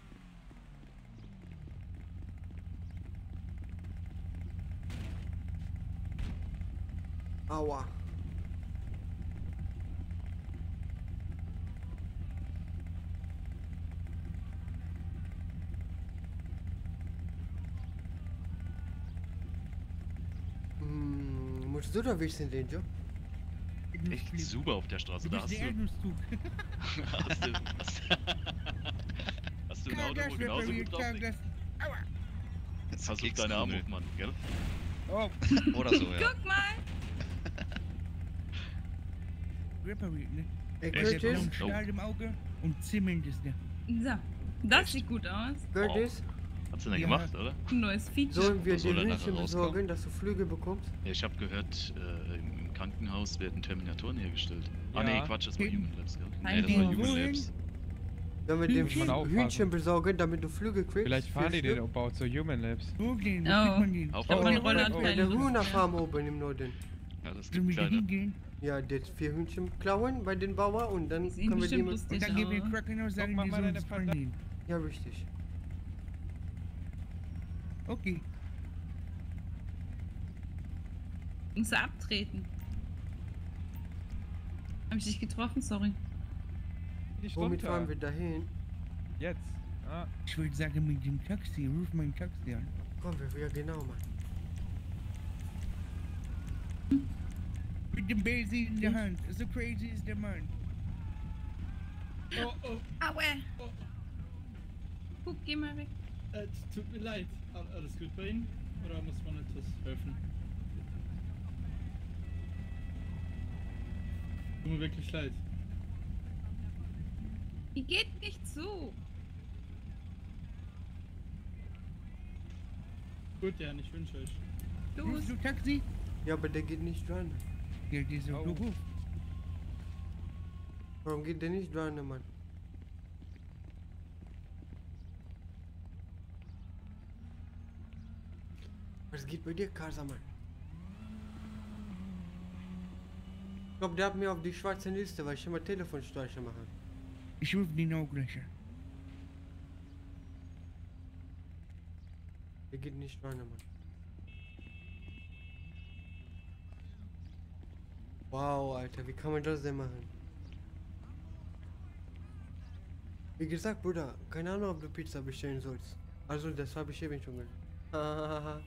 Aua. Möchtest du oder willst du den Job? Echt super auf der Straße. Du Da bist hast der du, Erdnusszug. hast du ein Auto, wo genauso gut drauf liegt. Versuch deine Arme auf, Mann, gell? Oh, Oder so, ja. Guck mal! Repariert, ne? Ey, Der hat Curtis? einen Stahl im Auge und zimmend ist der. So, das sieht gut aus. Curtis? Hat's denn Ja. gemacht, oder? Ein neues Feature. Sollen wir Was soll dir denn Hühnchen nachher besorgen, rauskommen? dass du Flüge bekommst? Ja, ich hab gehört, im Krankenhaus werden Terminatoren hergestellt. Ah Ja. nee, Quatsch, das war Hey. Human Labs, gell? Nein, Nee, das war nee. Human Wohin? Labs. Sollen wir dem Hühnchen? Muss man aufpassen. Hühnchen besorgen, damit du Flüge kriegst? vielleicht fahren die Vier den Umbau zu Human Labs. Wo den? Wo Oh. kriegt man den? Auf Ich hab meinen auf- Roller auf- hat In keine der Lust mehr. Hühnerfarm oben im Norden. Ja, das Sollen gibt wir da kleine. hingehen? Ja, jetzt 4 Hühnchen klauen bei den Bauern und dann Die sehen können wir die bestimmt mit... lustig Und dann geben wir aus. Cracken und sagen, mach die mal sollen deine es vernehmen. Ja, richtig. Okay. Muss er abtreten. Hab ich dich getroffen? Sorry. Nicht Womit runter. fahren wir dahin? Jetzt. Ah, Ich würde sagen, mit dem Taxi. Ruf mein Taxi an. Komm, ja genau, Mann. Mit dem Basie in der Hand. So crazy ist der Mann. Oh, oh, Aua! Guck, geh mal weg. tut mir leid. Alles gut bei Ihnen? Oder muss man etwas helfen? Tut mir wirklich leid. Die geht nicht so. Gut, Jan, ich wünsche euch. Los. Rufst du Taxi? Ja, aber der geht nicht dran. Ja, der ist auf Oh. Beruf. Warum geht der nicht dran, Mann? Was geht bei dir, Kasa, Mann? Ich glaube, der hat mir auf die schwarze Liste, weil ich immer Telefonstreiche mache. Ich rufe den auch gleich an. Der geht nicht dran, Mann. Wow, Alter, wie kann man das denn machen? Wie gesagt, Bruder, keine Ahnung, ob du Pizza bestellen sollst. Also, das habe ich eben schon gesagt.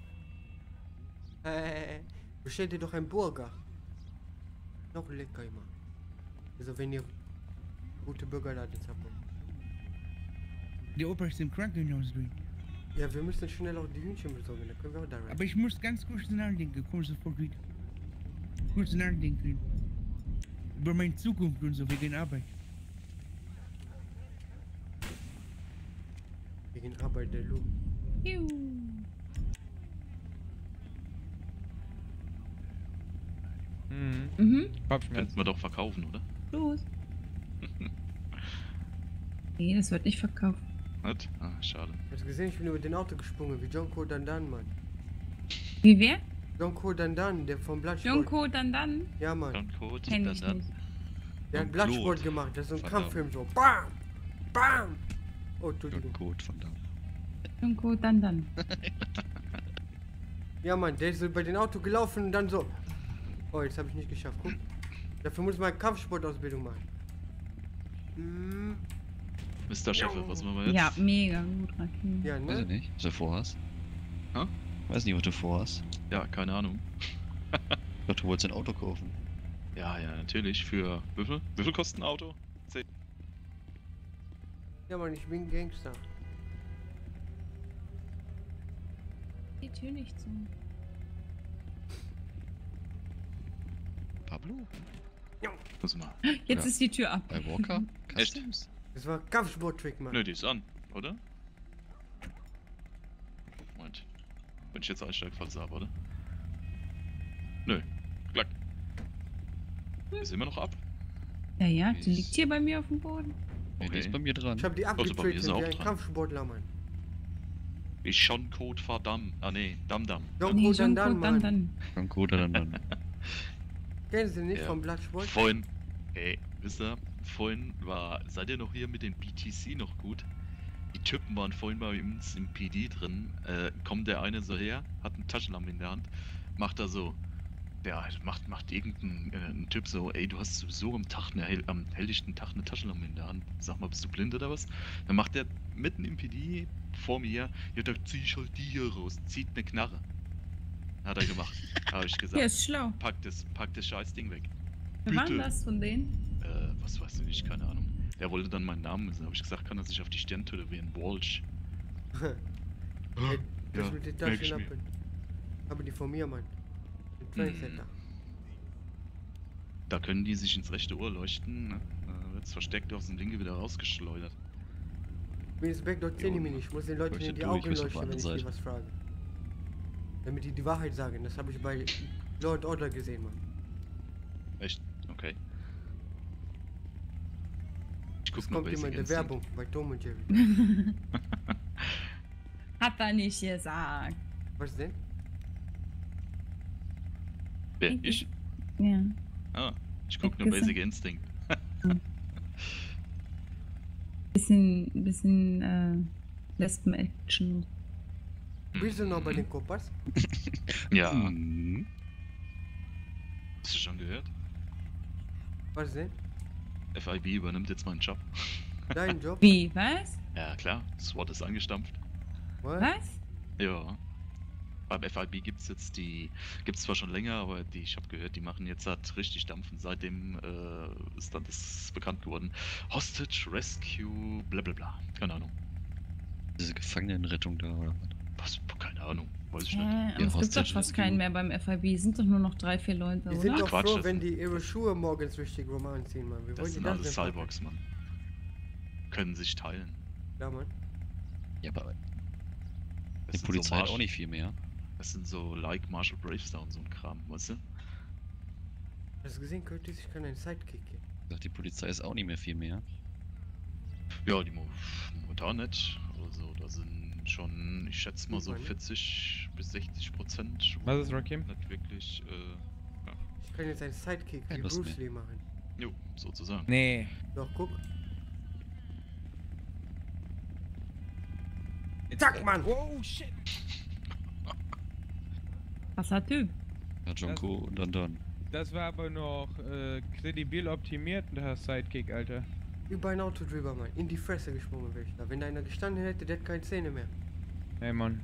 Bestell dir doch einen Burger. Noch lecker immer. Also, wenn ihr gute Burgerladen habt. Der Opa ist im Krankenhaus drin. Ja, wir müssen schnell auch die Hühnchen besorgen, dann können wir auch da rein. Aber ich muss ganz kurz nachdenken. Komm sofort wieder. Kurz nachdenken. Über meine Zukunft und so, wegen Arbeit. Wegen Arbeit der Lu. Juhu. mhm. Mhm. Kopfschmerzen. Könnten wir doch verkaufen, oder? Los. Nee, das wird nicht verkauft. Was? Ah, schade. Hast du gesehen, ich bin über den Auto gesprungen, wie John Cole Dandan, Mann. Wie wer? John Cole Dandan, der vom Bloodsport. Jonko dann? Ja, Mann. Dann Code, Kenn dann ich dann. nicht. Der hat Und Bloodsport Blut. gemacht, das ist so ein Verdammt. Kampffilm so. BAM! BAM! Oh, Entschuldigung. Gut, verdammt. Jonko dann. Ja, Mann, der ist so bei den Auto gelaufen und dann so. Oh, jetzt habe ich nicht geschafft, guck. Dafür muss man Kampfsportausbildung machen. Hm, Mr. Schaffe, was machen wir jetzt? Ja, mega gut, Rakim. ja, Weiß ich ne? nicht, was du vorhast. Hä? Weiß nicht, was du vorhast. Ja, keine Ahnung. Ich dachte, du wolltest ein Auto kaufen. Ja, ja, natürlich. Für wie viel? Wie viel kostet ein Auto? Ja, Mann, ich bin Gangster. Die Tür nicht zu. Pablo? Muss mal. Jetzt Ja. ist die Tür ab. Bei Walker? Echt? Customs? Das war Kampfsport-Trick, Mann. Nö, die ist an, oder? Moment. Wenn ich jetzt einsteige, falls ab, oder? Nö. Klack. Ist immer noch ab? Ja, ja, die liegt hier bei mir auf dem Boden. Nee, die ist Okay. bei mir dran. Ich habe die bei mir ist abgetreten er auch wie ein dran. Kampfsportler, Mann. Wie schon Code verdammt. Ah, nee, Dam. John Nee, Cole Jonko Dandan, Mann. dann. Dann gut, dann. Kennen Sie nicht Ja. vom Bloodsport? Vorhin, ey, wisst ihr, vorhin seid ihr noch hier mit den BTC noch gut? Die Typen waren vorhin bei uns im PD drin, kommt der eine so her, hat eine Taschenlampe in der Hand, macht da so, ja, macht irgendein ein Typ so, ey, du hast sowieso am helllichten Tag eine Taschenlampe in der Hand, sag mal, bist du blind oder was? Dann macht der mitten im PD vor mir, ja, da zieh ich halt die hier raus, zieht eine Knarre. Hat er gemacht. Habe ich Der gesagt. ist schlau. Pack das scheiß Ding weg. Wer war Bitte. denn das von denen? Was weiß ich, keine Ahnung. Der wollte dann meinen Namen wissen. Habe ich gesagt, kann er sich auf die Stirn tätowieren. Walsh. Hey, das Ja, mit den merk ich mir. Taschenlampen. Aber die von mir, Mann. Im Trainingscenter. Da können die sich ins rechte Ohr leuchten. Ne? Da wird's versteckt aus dem Linke wieder rausgeschleudert. Mir ist weg, dort sehen die mich nicht. Ich muss den Leuten in Leuchtet die durch, Augen bis auf leuchten, wenn ich andere die Seite. was frage. Damit die die Wahrheit sagen. Das habe ich bei Lord Order gesehen, Mann. Echt? Okay. Ich Das guck nur kommt immer Basic in der Instinct. Werbung bei Tom und Jerry. Hat er nicht gesagt. Was denn? Wer? Ich? Ja. Ah, ich guck Hat nur gesagt. Basic Instinct. Bisschen Lesben-Action. Bist du noch bei den Koppers? Ja. Mhm. Hast du schon gehört? Was denn? FIB übernimmt jetzt meinen Job. Dein Job? Wie, was? Ja klar, SWAT ist angestampft. Was? Ja. Beim FIB gibt's jetzt gibt's zwar schon länger, aber ich habe gehört, die machen jetzt halt richtig Dampfen. Seitdem ist dann das bekannt geworden. Hostage Rescue, bla bla bla. Keine Ahnung. Diese Gefangenenrettung da, oder was? Was? Keine Ahnung. Weiß ich Hä? nicht. Aber es gibt doch Hostage fast Rescue. keinen mehr beim FIB. Sind doch nur noch 3, 4 Leute, Die sind oder? doch Quatsch, froh, das wenn sind- die ihre Schuhe morgens richtig rum anziehen, Mann. Wie Das wollen die sind das alles denn? Cyborgs, Mann. Können sich teilen. Ja, Mann. Ja, aber Das die sind Polizei so hat auch nicht viel mehr. Das sind so like Marshall Bravestar und so ein Kram, weißt du? Hast du gesehen, Curtis? Ich kann einen Sidekick geben. Ich sag, die Polizei ist auch nicht mehr viel mehr. Ja, die momentan nicht. Also da sind schon, ich schätze mal so Super, ne? 40 bis 60%. wo Was ist, Rakim? Nicht wirklich, Ich kann jetzt einen Sidekick Keine wie Lust Bruce mehr. Lee machen. jo, sozusagen. Nee. Doch, guck. Zack, Mann! Oh, shit. Krasser Typ. Ja, Jonko und dann. Das war aber noch kredibil optimiert, der Sidekick, Alter. Über ein Auto drüber, Mann. In die Fresse gesprungen wäre ich da. Wenn da einer gestanden hätte, der hätte keine Zähne mehr. Hey, Mann.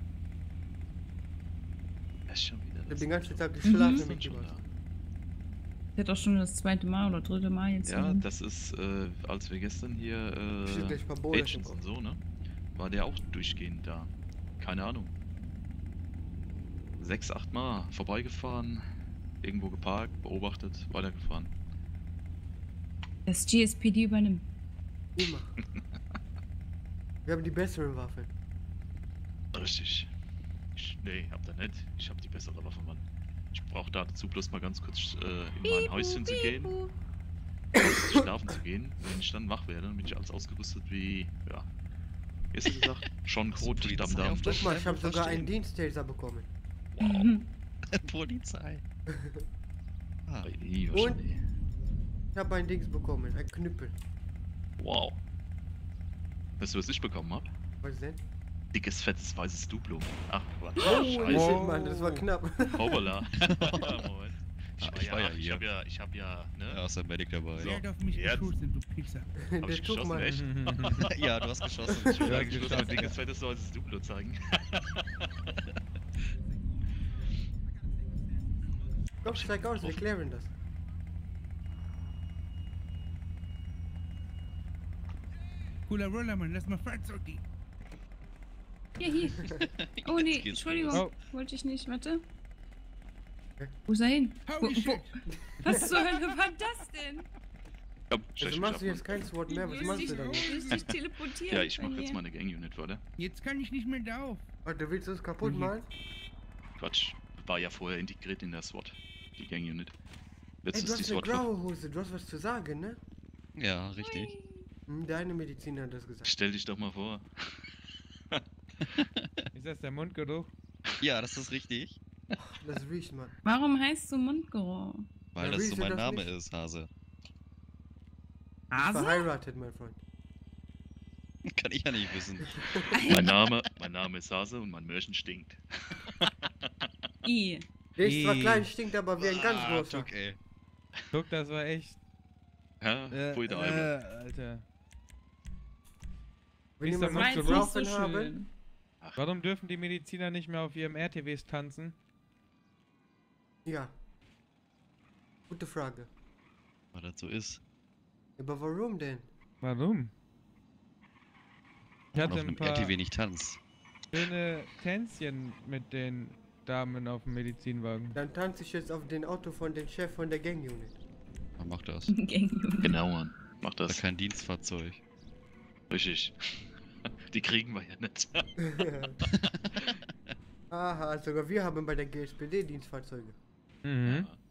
Er ist schon wieder. Ich hab den ganzen Tag geschlafen sind mit schon ihm. da. Der hat doch schon das 2. Mal oder 3. Mal jetzt. Ja, drin. das ist, als wir gestern hier, Ich will gleich ein paar Bohnen Agents essen. und so, ne? War der auch durchgehend da. Keine Ahnung. 6, 8 Mal vorbeigefahren, irgendwo geparkt, beobachtet, weitergefahren. Das GSPD übernimmt. Immer. Wir haben die besseren Waffen. Richtig. Nee, hab da nicht. Ich hab die bessere Waffe, Mann. Ich brauch dazu bloß mal ganz kurz in mein Häuschen zu gehen, schlafen zu gehen. Wenn ich dann wach werde, dann bin ich alles ausgerüstet wie, ja. Wie hast du gesagt? Schon Krot, Polizei Damm-Damm. auf der Guck mal, ich habe Stelle sogar einen verstehen. Diensttaser bekommen. Polizei. Ah, Und ich habe ein Dings bekommen, ein Knüppel. Wow. Weißt du, was ich bekommen hab? Was denn? Dickes, fettes, weißes Duplo. Ach, Quatsch. Oh, Scheiße. shit, Mann, das war knapp. Hoppala. Ja, Moment. ich war ja ich hier. hab ja, ne? Ja, ist der Medic dabei. So. Der hat auf mich jetzt. geschossen, du Pisser. Hab Der ich Tuch, geschossen, Mann. echt? Ja, du hast geschossen. Ich will Ja, eigentlich bloß geschossen. ein dickes, fettes, weißes Duplo zeigen. Komm, steig aus, wir klären das. Cooler Roller, Mann, lass mal Fahrzeug gehen. Hier, hier. Oh nee, Jetzt geht's Entschuldigung. los. Wollte ich nicht, warte. Okay. Wo ist er hin? Holy shit. Was zur Hölle war das denn? Komm, steig Also mich machst ab, du jetzt Mann. kein SWAT mehr, was machst du dann jetzt? Richtig teleportiert. Ja, ich mach bei jetzt mir. meine Gang-Unit, warte. Jetzt kann ich nicht mehr drauf. Warte, willst du es kaputt machen? Quatsch. War ja vorher integriert in der SWAT. Die Gang-Unit. Jetzt Ey, du ist die hast eine SWAT. graue Hose, du hast was zu sagen, ne? Ja, richtig. Deine Mediziner hat das gesagt. Stell dich doch mal vor. Ist das der Mundgeruch? Ja, das ist richtig. Das riecht, Mann. Warum heißt du Mundgeruch? Weil Ja, das so riecht mein das Name nicht? ist, Hase. Verheiratet, mein Freund. Kann ich ja nicht wissen. Mein Name ist Hase und mein Mörchen stinkt. I. Der ist zwar Ih. klein, stinkt aber wie ein ganz Ah, großer. Tuck, ey. Guck, das war echt. Hä? Pfui der Eimer. Alter. Wenn Ist der jemand Mund was Meins zu geruch? nicht so rauchen haben, schön. Warum dürfen die Mediziner nicht mehr auf ihrem RTWs tanzen? Ja. Gute Frage. Weil das so ist. Aber warum denn? Warum? Ich Und hatte auf ein einem paar RTW nicht tanzt. schöne Tänzchen mit den Damen auf dem Medizinwagen. Dann tanze ich jetzt auf den Auto von dem Chef von der Gang-Unit. Man macht das. Genau, Mann. Mach Das das. ist kein Dienstfahrzeug. Richtig. Die kriegen wir ja nicht. Aha, sogar wir haben bei der GSPD Dienstfahrzeuge. Mhm. Ja.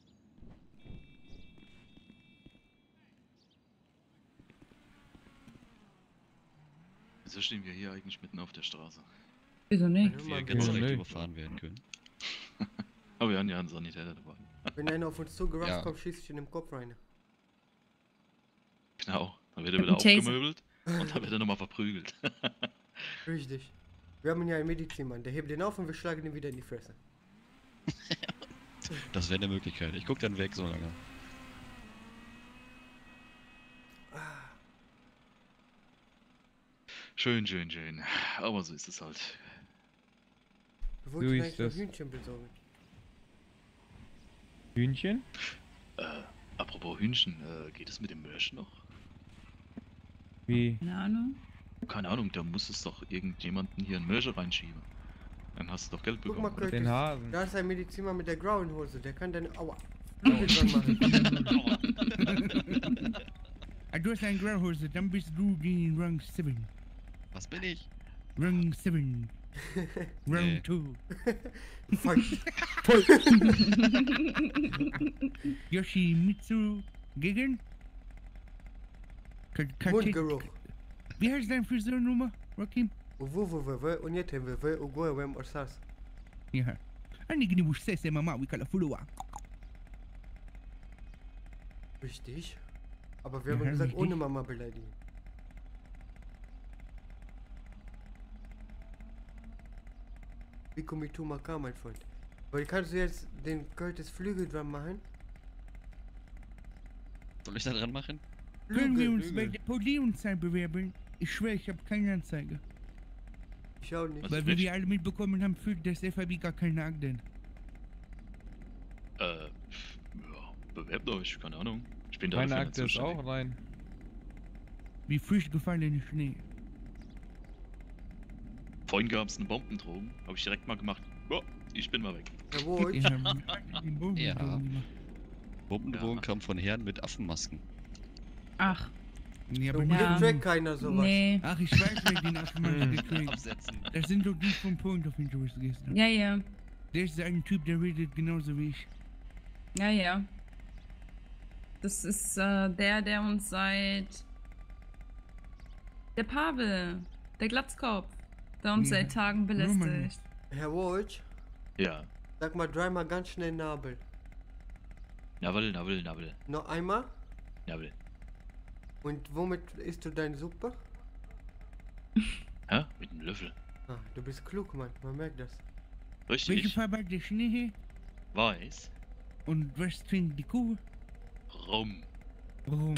Wieso stehen wir hier eigentlich mitten auf der Straße? Wieso nicht? Eine Wir Nummer ganz Ja, direkt nee. überfahren werden können. Aber wir haben ja einen Sanitäter dabei. Wenn einer auf uns zugerast Ja. kommt, schieße ich in den Kopf rein. Genau. Dann wird er wieder Ein Taser. aufgemöbelt und dann wird er nochmal verprügelt. Richtig. Wir haben ja einen Medizinmann, der hebt den auf und wir schlagen ihn wieder in die Fresse. Das wäre eine Möglichkeit. Ich guck dann weg so lange. Schön, schön, schön. Aber so ist es halt. Wir wollten ist eigentlich noch das. Hühnchen besorgen. Hühnchen? Apropos Hühnchen, geht es mit dem Mörsch noch? Wie? Keine Ahnung. Keine Ahnung, da muss es doch irgendjemanden hier in Mörche reinschieben. Dann hast du doch Geld Guck mal, bekommen. oder? Den Curtis. Hasen. Da ist ein Medizinmann mit der grauen Hose, der kann deine Aua. Flügel dran machen. Du hast eine Grauhose, dann bist du in Rang 7. Was bin ich? Rang 7. Nee. Round 2. Fight. Yoshimitsu gegen? Mundgeruch. Wie heißt dein Friseurnummer, Rakim? Und jetzt haben wir Ugoem Orsas. Ja. Einige die Busse Mama, wie Kalafulua. Richtig. Aber wir Ja, haben gesagt, richtig. ohne Mama beleidigen. Wie komme ich Maka, mein Freund? Weil kannst du jetzt den Curtis Flügel dran machen? Soll ich da dran machen? Können wir uns Flügel. bei der Polizei bewerben? Ich schwöre, ich habe keine Anzeige. Ich auch nicht. Was? Weil wir alle mitbekommen haben, führt das FAB gar keine Akten. Ja, bewerbt euch, keine Ahnung. Ich bin da Meine dafür nicht Akte ist zuständig. auch rein. Wie frisch gefallener Schnee. Vorhin gab es eine Bombendrohung, habe ich direkt mal gemacht. Boah, ich bin mal weg. Jawohl. Ja, den Bogen Ja. gemacht. Bombendrohung Ja. kam von Herren mit Affenmasken. Ach, Ja, aber Und nicht Ja. hier von- trackt keiner sowas. nee. Ach, ich weiß, wer den Affenmann getrackt. Absetzen. Das sind doch die vom Point of Interest gestern. Ja, ja. Der ist ein Typ, der redet genauso wie ich. Ja, ja. Das ist der uns seit... Der Pavel. Der Glatzkopf. Der uns Ja. seit Tagen Roman. belästigt. Herr Walsh, Ja. sag mal dreimal ganz schnell Nabel. Nabel, Nabel, Nabel, Noch einmal. Nabel. Und womit isst du deine Suppe? Hä? Mit einem Löffel. Ah, du bist klug, Mann. Man merkt das. Welche Richtig. Farbe hat der Schnee hier? Weiß. Und was trinkt die Kuh? Rum. Rum.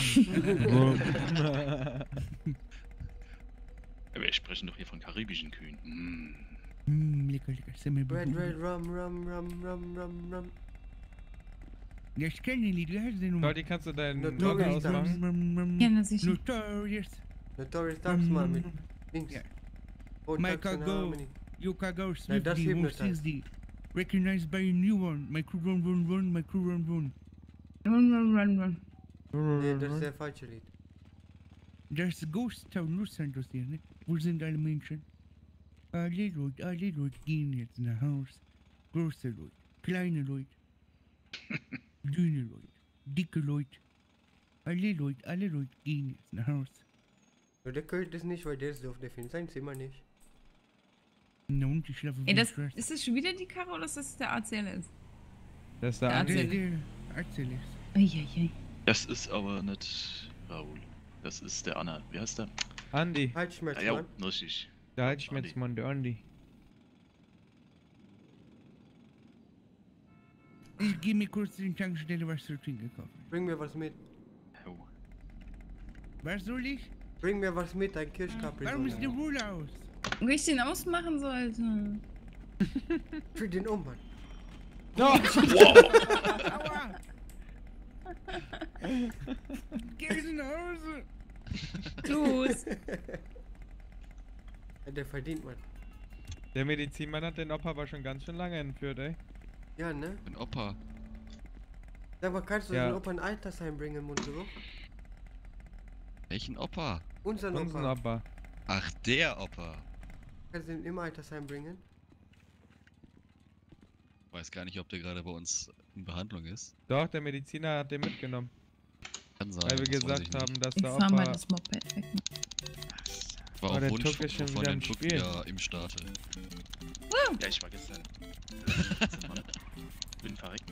Ja, wir sprechen doch hier von karibischen Kühen. Mm. Lecker, lecker. Semmel. Red, red, rum, rum, rum, rum, rum, rum. Ja, ich kenne den Lied. Wie heißt der Nummer? Claudi, kannst du deinen Notorious Logger ausmachen? Ja, das ist... Notorious. Notorious Taxman mit links. Ja. Und Michael Taxen Go. Harmony. Yuka Go, Nein, das Swifty, hypnotized. 160. Recognized by a new one. My crew run, run, run. My crew run, run. Run, run, run, run. Nee, das ist der falsche Lied. Das ist Ghost Town Los Santos hier, ne? Wo sind alle Menschen? Alle Leute gehen jetzt nach Haus. Große Leute, kleine Leute, dünne Leute, dicke Leute. Alle Leute gehen jetzt nach Haus. Nur der Curtis nicht, weil der ist auf der findet sein Zimmer nicht. Na und ich schlafe Ey, auf das, der Straße. ist das schon wieder die Karre oder ist das der ACLS? Das ist der Ja, Andi. Der erzähl es. Eieiei. Das ist aber nicht Raoul. Das ist der Anna. Wie heißt der? Andi. Halsschmerz, Ja, Mann. richtig. Der Halsschmerzmann, der Andi. Ich geh mir kurz in die Tankstelle was zu trinken kaufen. Bring mir was mit. Oh. Was soll ich? Bring mir was mit, ein Kirschkapri. Warum ist der wohl aus? Wo ich den ausmachen sollte. Für den Mann. No! Aua! Geh nach Hause! Los. Der verdient man. Der Medizinmann hat den Opa aber schon ganz schön lange entführt, ey. Ja, ne? Ein Opa. Sag mal, kannst du Ja. den Opa in Altersheim bringen, Mundgeruch? Welchen Opa? Unseren Unseren Opa. Opa. Ach, der Opa. Kannst du ihn im Altersheim bringen? Weiß gar nicht, ob der gerade bei uns in Behandlung ist. Doch, der Mediziner hat den mitgenommen. Kann sein. Weil wir das weiß ich gesagt haben, nicht. dass Ich der fahr mal Opa... das Moped weg. War Oh, auf der Wunsch Tuck ist schon von wieder den im Tuck Spiel. ja im Starte. Ja, ich war gestern. Bin verreckt.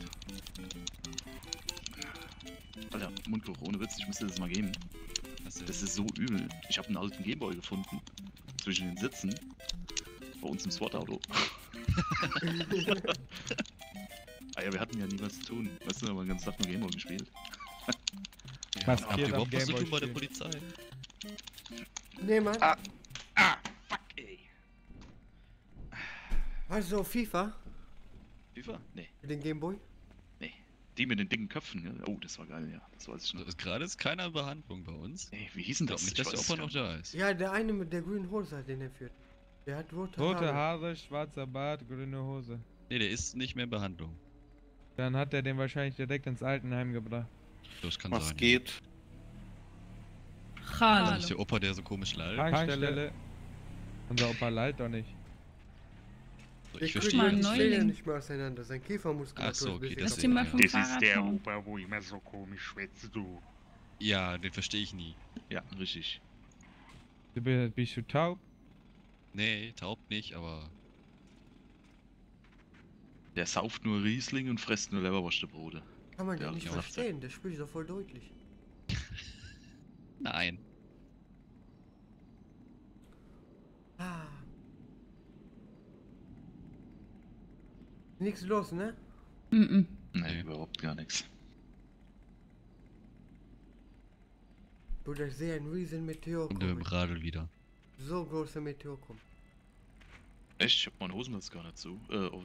Alter, Mundgeruch, ohne Witz, ich müsste das mal geben. Das ist so übel. Ich habe einen alten Gameboy gefunden. Zwischen den Sitzen. Bei uns im SWAT-Auto. Ah ja, wir hatten ja nie was zu tun. Weißt du, wir haben den ganzen Tag nur Gameboy gespielt. Was Habt ihr geht am überhaupt was zu Gameboy tun bei der spielen? Polizei? Nee, Mann. Fuck, ey. Also FIFA? FIFA? Nee, Für den Gameboy? nee. Die mit den dicken Köpfen, ne? Oh, das war geil, ja. Das weiß ich noch. Gerade ist keiner in Behandlung bei uns. Ey, wie hieß denn Ich glaube das? nicht, dass der weiß Opa es noch gar da ist. Ja, der eine mit der grünen Hose hat den entführt. Der hat rote Rote Haare. Haare, schwarzer Bart, grüne Hose. Nee, der ist nicht mehr in Behandlung. Dann hat er den wahrscheinlich direkt ins Altenheim gebracht. Das kann Was sein. geht? Ja. Das ist der Opa, der so komisch lallt. Tankstelle. Unser Opa lallt doch nicht. So, Der ich kriegt verstehe mal die einen das. Zähne Neuling. nicht mehr auseinander. Sein Kiefermuskulatur Ach so, ist ein okay, bisschen das Lass ist die mal vom Das ist Fahrrad der fahren. Opa, wo immer so komisch schwätzt, du. Ja, den verstehe ich nie. Ja, richtig. Bist du taub? Nee, taub nicht, aber Der sauft nur Riesling und frisst nur Leberwurstebrote. Kann man ja Ja, nicht ja. verstehen, der spricht doch voll deutlich. nein. Ah. Nichts los, ne? Mhm. Nee, überhaupt gar nichts. Bruder, ich sehe einen riesen Meteor Und mit dem kommen. Radl wieder. So großer Meteor kommt. Echt? Ich hab meinen Hosenlatz gar nicht zu. Oh.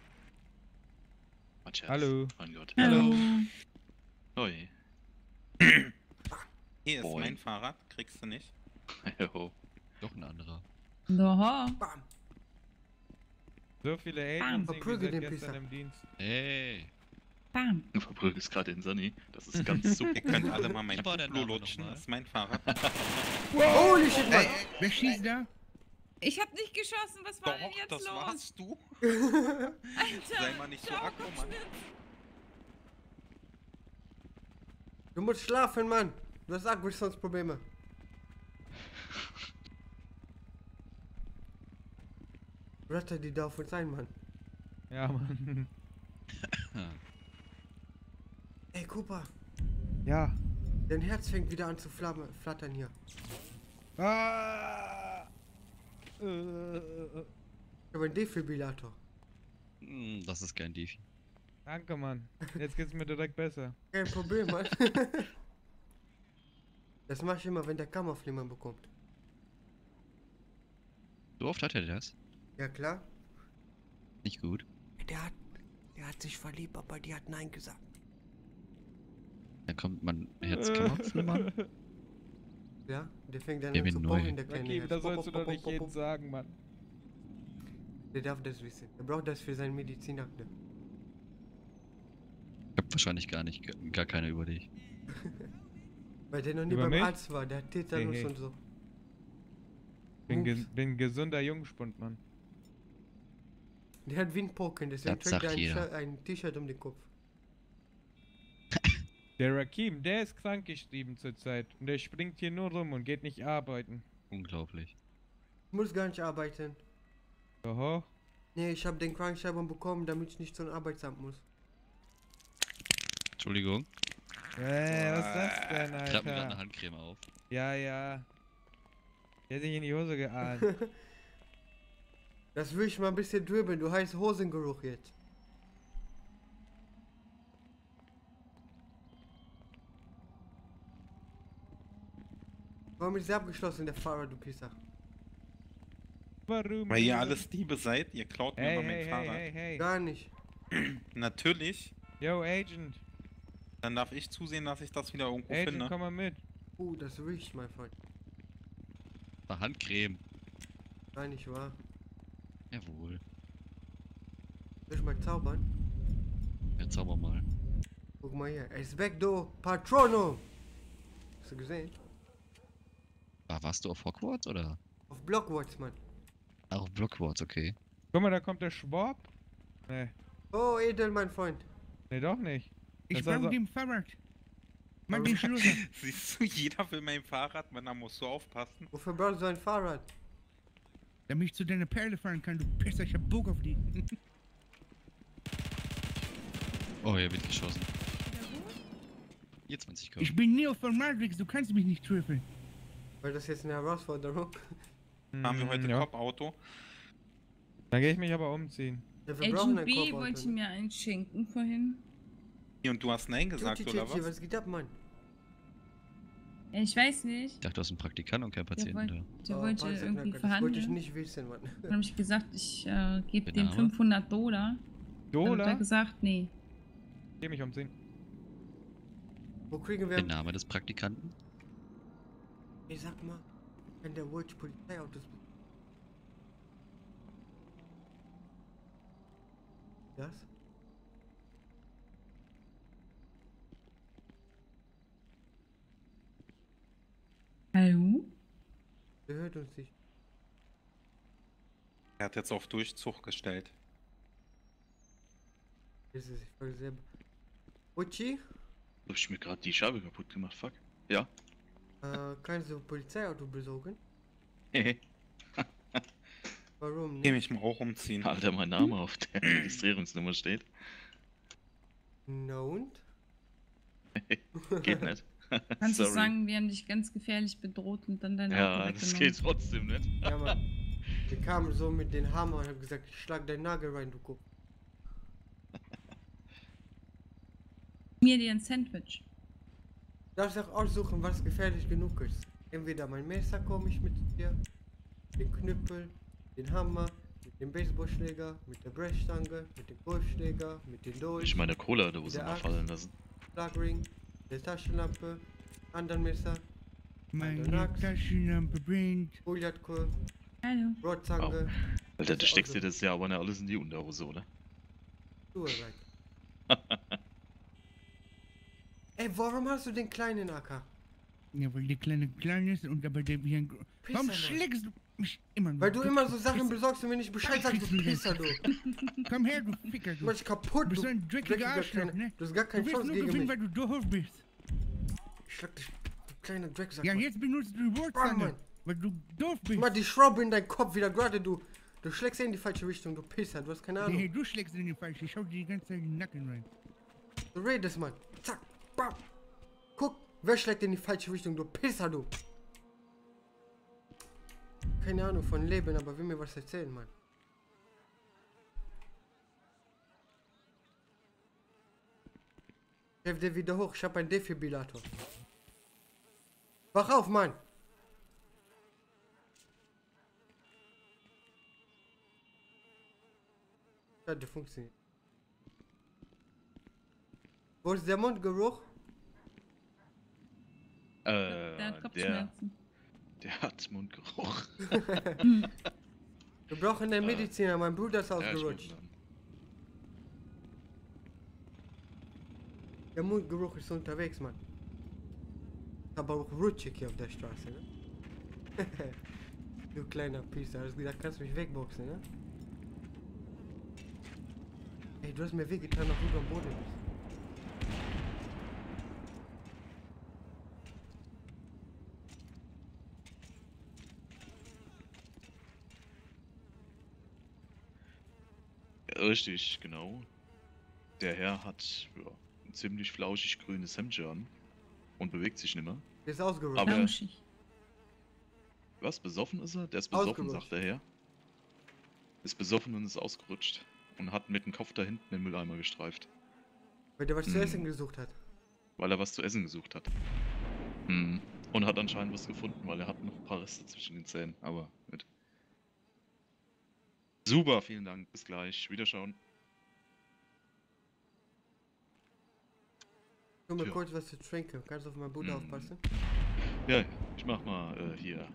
Scherz. Hallo. Mein Gott. Hallo. Hoi. Hier ist Boing. mein Fahrrad, kriegst du nicht. Jo. Doch ein anderer. Aha. Bam! So viele Aliens sind Verprügel seit den gestern Pisser. im Dienst. Hey. Bam. Du verprügelst gerade den Sunny. Das ist ganz super. Ihr könnt alle mal mein Wie war der Duplo Name lutschen, nochmal? das ist mein Fahrrad. Holy shit, Mann! Wer schießt da? Ich hab nicht geschossen, was war denn jetzt das los? warst du. Alter, Sei mal nicht so aggro, Mann. Du musst schlafen, Mann! Du hast Aggressionsprobleme. Ratter die da auf uns ein, Mann. Ja, Mann. Ey, Cooper, Ja. dein Herz fängt wieder an zu flattern hier. Ah! Ich habe einen Defibrillator. Das ist kein Defi. Danke, Mann. Jetzt geht's mir direkt besser. Kein Problem, Mann. Das mache ich immer, wenn der Kammerflimmern bekommt. So oft hat er das? Ja, klar. Nicht gut. Der hat sich verliebt, aber die hat Nein gesagt. Dann kommt man Herzkammerflimmern. Ja, der fängt dann Ja, an bin zu neu. pochen, der kleine Okay, Herz. das sollst du Pop, doch pop, nicht pop, jedem pop. sagen, Mann. Der darf das wissen. Er braucht das für seinen Medizinakte. Ich hab wahrscheinlich gar keine über dich. Weil der noch nie Über beim mich? Arzt war, der hat Tetanus Hey, hey. und so. Bin gesunder Jungspund, Mann. Der hat Windpocken, deswegen Das trägt sagt er jeder. ein T-Shirt um den Kopf. Der Rakim, der ist krankgeschrieben zurzeit. Und der springt hier nur rum und geht nicht arbeiten. Unglaublich. Ich muss gar nicht arbeiten. Oho. Nee, ich habe den Krankenschreibung bekommen, damit ich nicht zum Arbeitsamt muss. Entschuldigung. Was ist das denn, Ich trag mir gerade eine Alter? Handcreme auf. Ja, ja. Der hat sich in die Hose geahnt. Das will ich mal ein bisschen dribbeln, du heißt Hosengeruch jetzt. Warum ist sie abgeschlossen, der Fahrer, du Pisser? Warum? Weil ihr alles Diebe seid, ihr klaut mir Hey, immer mein hey, hey, Fahrrad. hey, hey. Gar nicht. Natürlich. Yo, Agent. Dann darf ich zusehen, dass ich das wieder irgendwo Agent, finde. komm mal mit. Das riecht, mein Freund. War Handcreme. Nein, nicht wahr. Jawohl. Soll ich mal zaubern? Ja, zauber mal. Guck mal hier. Expecto Patrono. Hast du gesehen? Warst du auf Hogwarts oder? Auf Blockwatch, Mann. Ach, auf Blockwatch, okay. Guck mal, da kommt der Schwab. Nee. Oh, Edel, mein Freund. Nee, doch nicht. Ich Das brauche also- dem Fahrrad. Mach den Schluss ab. Siehst du, jeder will mein Fahrrad, man, da musst du aufpassen. Wofür brauchst du ein Fahrrad? Damit ich zu deiner Perle fahren kann, du Pisser, ich hab Bock auf die. Oh, hier wird geschossen. Hier 20 Ich bin Neo von Matrix, du kannst mich nicht treffen. Weil das jetzt eine Herausforderung. Haben wir heute ja. Cop-Auto? Dann gehe ich mich aber umziehen. Ja, wir brauchen Agent ein B Korbauto, wollte ne? mir einen schenken vorhin. Und du hast Nein gesagt, Tutti, oder Tutti, was? was geht ab, Mann? Ja, ich weiß nicht. Ich dachte, du hast einen Praktikant und keinen Der, Patienten da. der Oh, wollte Panzer irgendwie Knacker, das wollte ich verhandeln. nicht wissen, Mann. Dann habe ich gesagt, ich gebe Der dem Name? $500. Dann hat er Dola? gesagt, nee. Geh mich umziehen. Wo kriegen Der wir... Name des Praktikanten? Ich sag mal, wenn der Watch Polizeiautos... Das? Hallo? Der hört uns nicht. Er hat jetzt auf Durchzug gestellt. Das ist voll selber. Uchi, Hab ich mir gerade die Scheibe kaputt gemacht, fuck. Ja. kannst du ein Polizeiauto besorgen? Warum Geh nicht? mich mal auch umziehen. Alter, mein Name auf der Registrierungsnummer steht. Na und? Geht nicht. Kannst du Sorry. sagen, wir haben dich ganz gefährlich bedroht und dann dein Auto Ja, das weggenommen. geht trotzdem nicht. Ja, Mann. Wir kamen so mit den Hammer und haben gesagt, ich schlag deinen Nagel rein, du Kopf. Mir dir ein Sandwich. Du darfst auch aussuchen, was gefährlich genug ist. Entweder mein Messer komme ich mit dir, den Knüppel, den Hammer, mit dem Baseballschläger, mit der Brechstange, mit dem Golfschläger, mit dem Dolch, Ich meine Cola-Dose Der mal Axt. fallen lassen. Schlagring, der Taschenlampe, anderen Messer, Meine Axt. Taschenlampe brennt. Billardkur, Hallo. Brotzange, Alter, ist du ja steckst auch dir so. das ja aber nicht alles in die Unterhose, oder? Schuhe rein. Ey, warum hast du den kleinen AK? Ja, weil der kleine klein ist und aber der wie ein... Warum Pisser, Mann. schlägst du mich immer noch? Weil du immer so Sachen besorgst und mir nicht Bescheid sagst, du Pisser, du. Komm her, du Ficker, Du du. machst kaputt, Du bist du. so ein dreckiger Arschloch, Kleiner. ne? Du hast gar Du keine willst Chance nur gegen gewinnen, mich. weil du doof bist. Ich schlag dich, du kleiner Drecksack. Ja, Mann. jetzt benutzt du die Bam, Wortzange, Mann. weil du doof bist. Mal die Schraube in deinen Kopf wieder gerade, du. Du schlägst ja in die falsche Richtung, du Pisser, du hast keine Nee, Ahnung. du schlägst in die falsche. Ich schau dir die ganze Zeit in den Nacken rein. Du redest, Mann. Zack, bam. Guck, wer schlägt in die falsche Richtung, du Pisser, du. Keine Ahnung von Leben, aber will mir was erzählen, Mann. Helf dir wieder hoch, ich hab einen Defibrillator. Wach auf, Mann. Ja, der funktioniert. Wo ist der Mundgeruch? Der hat Kopfschmerzen. Der hat Mundgeruch. Wir brauchen einen Mediziner, mein Bruder ist Ja, ich ausgerutscht. bin Der Mundgeruch ist unterwegs, Mann. Aber auch rutschig hier auf der Straße, ne? Du kleiner Pisser, hast gesagt, kannst du mich wegboxen, ne? Ey, du hast mir wehgetan, nachdem du am Boden bist. Richtig, genau. Der Herr hat ja, ein ziemlich flauschig grünes Hemdchen an und bewegt sich nicht mehr. Der ist ausgerutscht. Aber Flauschig. was, besoffen ist er? Der ist besoffen, Ausgerutscht. sagt der Herr. Ist besoffen und ist ausgerutscht. Und hat mit dem Kopf da hinten den Mülleimer gestreift. Weil der was zu Hm. essen gesucht hat. Weil er was zu essen gesucht hat. Hm. Und hat anscheinend was gefunden, weil er hat noch ein paar Reste zwischen den Zähnen. Aber gut. Super, vielen Dank. Bis gleich. Wiederschauen. Tu mir Ja. kurz was zu trinken. Kannst du auf meinen Bruder aufpassen? Ja, ich mach mal hier.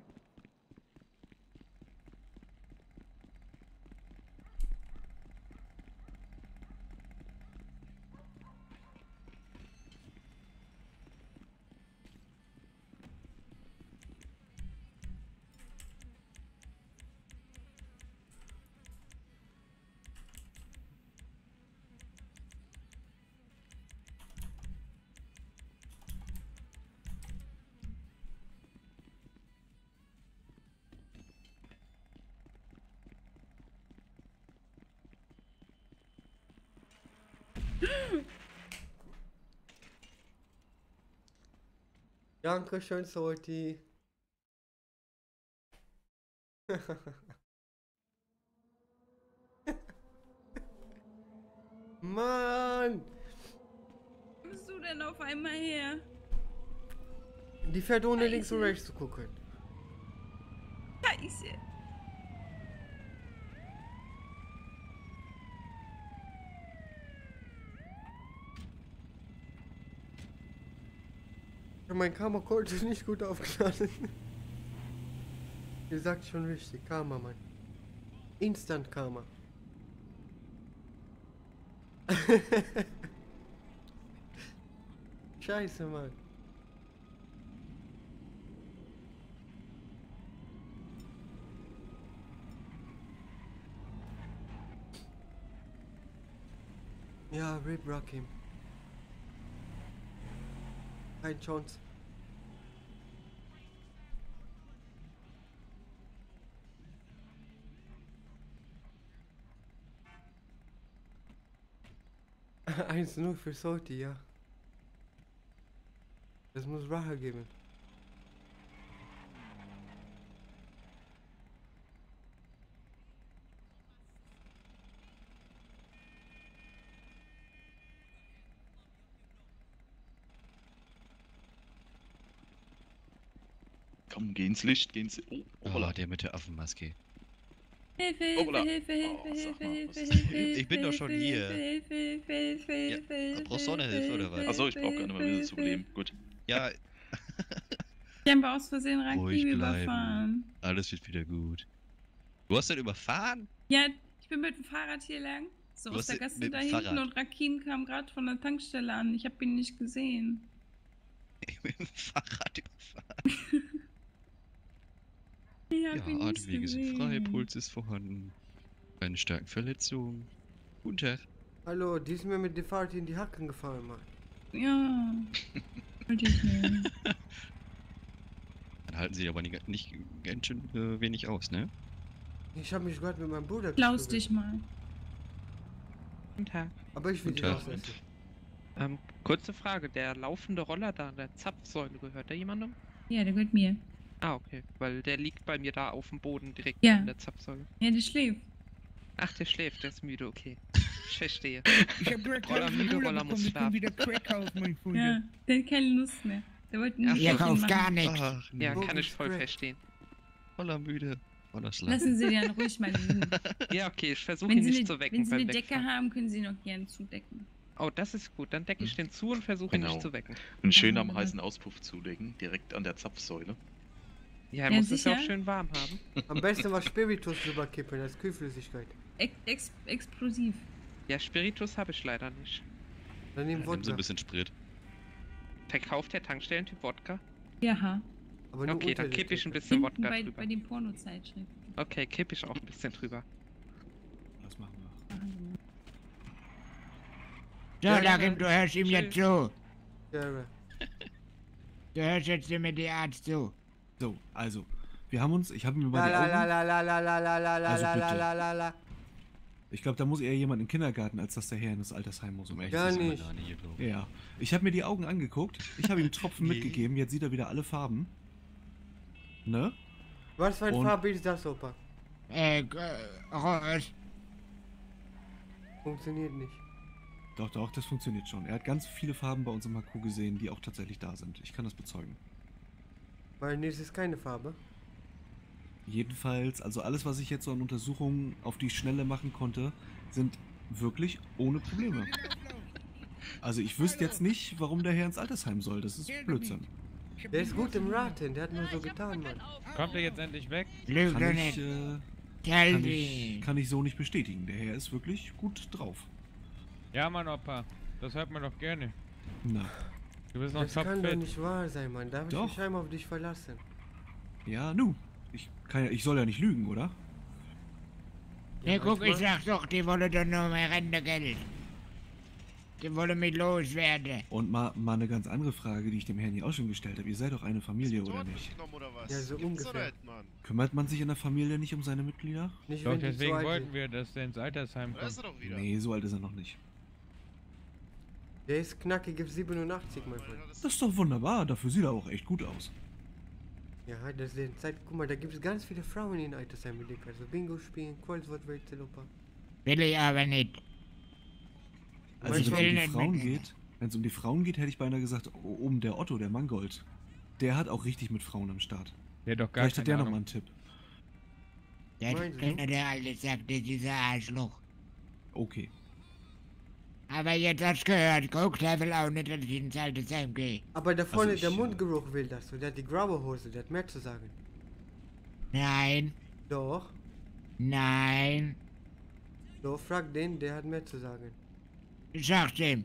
Dankeschön, Salty. Mann! Wo bist du denn auf einmal her? Die fährt ohne links und rechts zu gucken. Scheiße. Mein Karma-Code ist nicht gut aufgeladen. Ihr sagt schon richtig. Karma, Mann. Instant Karma. Scheiße, Mann. Ja, Rip Rakim. Keine Chance. Eins nur für Salty, ja. Es muss Rache geben. Komm, geh ins Licht, geh ins... Oh, Oh, der mit der Affenmaske. Hilfe, Hoppla. Hilfe, Hilfe, Oh, Hilfe, sag mal, Hilfe, was ist Hilfe, das? Hilfe, Ich bin doch schon Hilfe, hier. Hilfe, Hilfe, Hilfe, Hilfe, Ja, brauchst du auch eine Hilfe, oder was? Achso, ich brauch gar nicht mehr wieder zu leben. Gut. Ja, Ich habe aus Versehen ruhig Rakim bleiben. überfahren. Alles wird wieder gut. Du hast den überfahren? Ja, ich bin mit dem Fahrrad hier lang. So Du aus hast der mit Gasse dem da hinten Fahrrad? und Rakim kam gerade von der Tankstelle an. Ich habe ihn nicht gesehen. Mit dem Fahrrad überfahren. Ich Ja, hab ihn nicht Atemwege sind frei, gesehen. Puls ist vorhanden. Keine starken Verletzungen. Guten Tag. Hallo, die ist mir mit der Fahrt in die Hacken gefahren, Mann. Ja. Wollte ich nicht. Dann halten sie aber nicht ganz schön wenig aus, ne? Ich habe mich gerade mit meinem Bruder Klaus gestritten. dich mal. Guten Tag. Aber ich will Guten dich Tag. ausessen. Kurze Frage, der laufende Roller da an der Zapfsäule, gehört der jemandem? Ja, der gehört mir. Ah, okay, weil der liegt bei mir da auf dem Boden direkt Ja. an der Zapfsäule. Ja, der schläft. Ach, der schläft, der ist müde, okay. Ich verstehe. Ich hab gerade Roller müde, Cola Roller bekommen, muss ich bin schlafen. wieder Crack auf, mein Freund. Ja, der hat keine Lust mehr. Der wollte nur Ihr Schläfchen kauft machen. gar nichts. Ach, Ja, Wo kann ich ist voll Craig? verstehen. voller müde, voller Schlaf. Lassen Sie den ruhig mal liegen. Ja, okay, ich versuche Wenn ihn Sie nicht eine, zu wecken wenn Sie beim eine Decke Wegfahren. haben, können Sie ihn auch gerne zudecken. Oh, das ist gut, dann decke ich den zu und versuche ihn Genau. nicht zu wecken. Und schön Ja, am genau. heißen Auspuff zulegen, direkt an der Zapfsäule. Ja, er Ja, muss es ja auch sicher. schön warm haben. Am besten was Spiritus drüber kippen als Kühlflüssigkeit. Explosiv. Ja, Spiritus habe ich leider nicht. Dann nehmen Nimm so Wodka. ein bisschen Sprit. Verkauft der Tankstellentyp Wodka? Ja. Aber nur Okay, unter dann der kippe ich ein Decke. bisschen Hinten Wodka bei drüber. den Pornozeitschriften. Okay, kippe ich auch ein bisschen drüber. Das machen wir. Machen So, Ja, Larim, du hörst ihm jetzt zu. Ja, Du hörst jetzt dem Arzt zu. So, also, wir haben uns, ich habe mir La mal die la Augen... la la la la la la la la Also la bitte. la la la. Ich glaube, da muss eher jemand im Kindergarten, als dass der Herr in das Altersheim muss, um ehrlich Gar zu sein. nicht. Banane hier, glaub ich. Ja, ich habe mir die Augen angeguckt, ich habe ihm Tropfen Nee. mitgegeben, jetzt sieht er wieder alle Farben. Ne? Was für ein Und- Farbe ist das, Opa? Rot. Funktioniert nicht. Doch, doch, das funktioniert schon. Er hat ganz viele Farben bei uns im HQ gesehen, die auch tatsächlich da sind. Ich kann das bezeugen. Weil nee, es ist keine Farbe. Jedenfalls, also alles, was ich jetzt so an Untersuchungen auf die Schnelle machen konnte, sind wirklich ohne Probleme. Also ich wüsste jetzt nicht, warum der Herr ins Altersheim soll. Das ist Blödsinn. Der ist gut im Raten, der hat nur so getan, Mann. Kommt er jetzt endlich weg? Kann ich so nicht bestätigen. Der Herr ist wirklich gut drauf. Ja, Mann, Opa. Das hört man doch gerne. Na. Du bist noch Das kann doch topfit. nicht wahr sein, Mann. Darf ich Doch. mich einmal auf dich verlassen? Ja, nu. Ich soll ja nicht lügen, oder? Ja, guck, ich sag doch, die wollen doch nur mehr Rentegeld. Die wollen mich loswerden. Und mal eine ganz andere Frage, die ich dem Herrn hier auch schon gestellt habe. Ihr seid doch eine Familie, oder nicht? Ja, so ungefähr. Kümmert man sich in der Familie nicht um seine Mitglieder? Nicht, Doch, wenn die so deswegen alt wollten sind. wir, dass der ins Altersheim kommt. Nee, so alt ist er noch nicht. Der ist knackig, gibt 87, mein Freund. Das ist doch wunderbar. Dafür sieht er auch echt gut aus. Ja, das ist die Zeit. Guck mal, da gibt es ganz viele Frauen in Altersheim mit dir. Also Bingo spielen, Kreuzworträtsel, Opa. Will ich aber nicht. Also wenn es um die Frauen geht, hätte ich beinahe gesagt, oben der Otto, der Mangold. Der hat auch richtig mit Frauen am Start. Der hat doch gar Vielleicht hat keine der noch Ahnung. mal einen Tipp. Das der alte sagte, dieser Arschloch. Okay. Aber jetzt hast du gehört, guck, der will auch nicht, dass ich ins Altersheim gehe. Aber da vorne, ich, der Mundgeruch will das. So, der hat die graue Hose, der hat mehr zu sagen. Nein. Doch. Nein. Doch, frag den, der hat mehr zu sagen. Ich sag's ihm.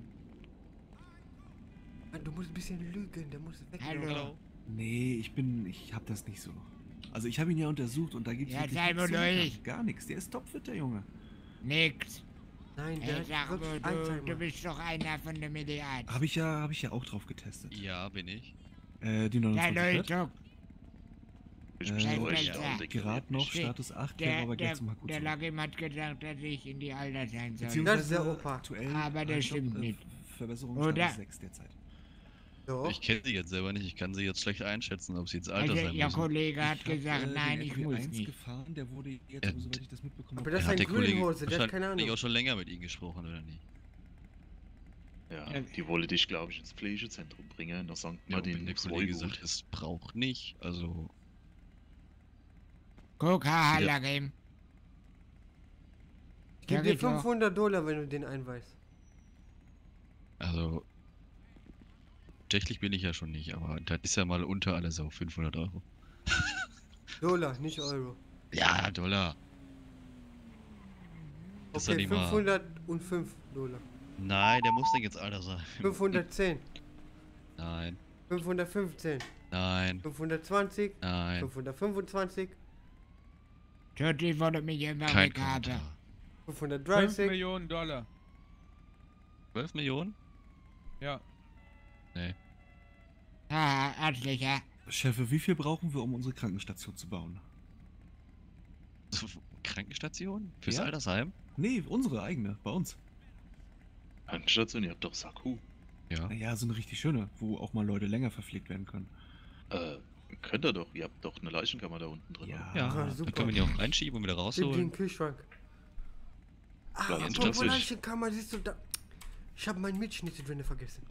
Ah, du musst ein bisschen lügen, der muss weg. Hallo. Nee, ich hab das nicht so. Also ich habe ihn ja untersucht und da gibt's Ja, wirklich sei mal durch. gar nichts. Der ist topfit, der Junge. Nix. Nein, Ey, der sag hat mal, wirklich Alzheimer. du bist doch einer von den Milliarden. Hab ich ja auch drauf getestet. Ja, bin ich. Die Ja, 29 Leute, gerade noch Status 8, der war aber gestern mal gut. Der Lagim hat gesagt, dass ich in die Altersheim soll. Das ist der Opa. Aktuell, Aber das ich glaub, stimmt nicht. Verbesserung Oder? Status 6 derzeit. Doch. Ich kenne sie jetzt selber nicht. Ich kann sie jetzt schlecht einschätzen, ob sie jetzt Also, Altersheim Ihr müssen. Kollege hat hab, gesagt, nein, den ich muss LP1 nicht. gefahren, der wurde jetzt, soweit ich das mitbekommen Aber habe. das ist Hat ein der Kollege Grünhose, der hat keine wahrscheinlich Ahnung. auch schon länger mit Ihnen gesprochen, oder nicht? Ja, die wollte dich, glaube ich, ins Pflegezentrum bringen, nach St. Ja, Martin. wenn der Kollege gesagt, es braucht nicht, also... Guck, haha, Ja. Lagim. Ich gebe dir $500, wenn du den einweist. Also... Tatsächlich bin ich ja schon nicht, aber das ist ja mal unter alles auf 500 Euro. Dollar, nicht Euro. Ja, Dollar. Das ist ja Okay, nicht mal... $505. Nein, der muss nicht ins Alter sein. 510. Nein, 515. nein, 520. nein. 525. Tutti wollte mich immer Kein weghaben. Kommentar. 5 530. Millionen Dollar. 12 Millionen? Ja. Nee. Haha, herzlicher. Chef, wie viel brauchen wir, um unsere Krankenstation zu bauen? Krankenstation? Fürs Ja? Altersheim? Nee, unsere eigene, bei uns. Krankenstation, ihr habt doch Saku. Ja. Ja, so eine richtig schöne, wo auch mal Leute länger verpflegt werden können. Könnt ihr doch. Ihr habt doch eine Leichenkammer da unten drin. Ja. oder? Ja, Ah, dann super. können wir die auch reinschieben und wieder Gib den rausholen. Kühlschrank. Ah, Klar, apropos natürlich. Leichenkammer, siehst du da. Ich habe meinen Mitschnitt drin vergessen.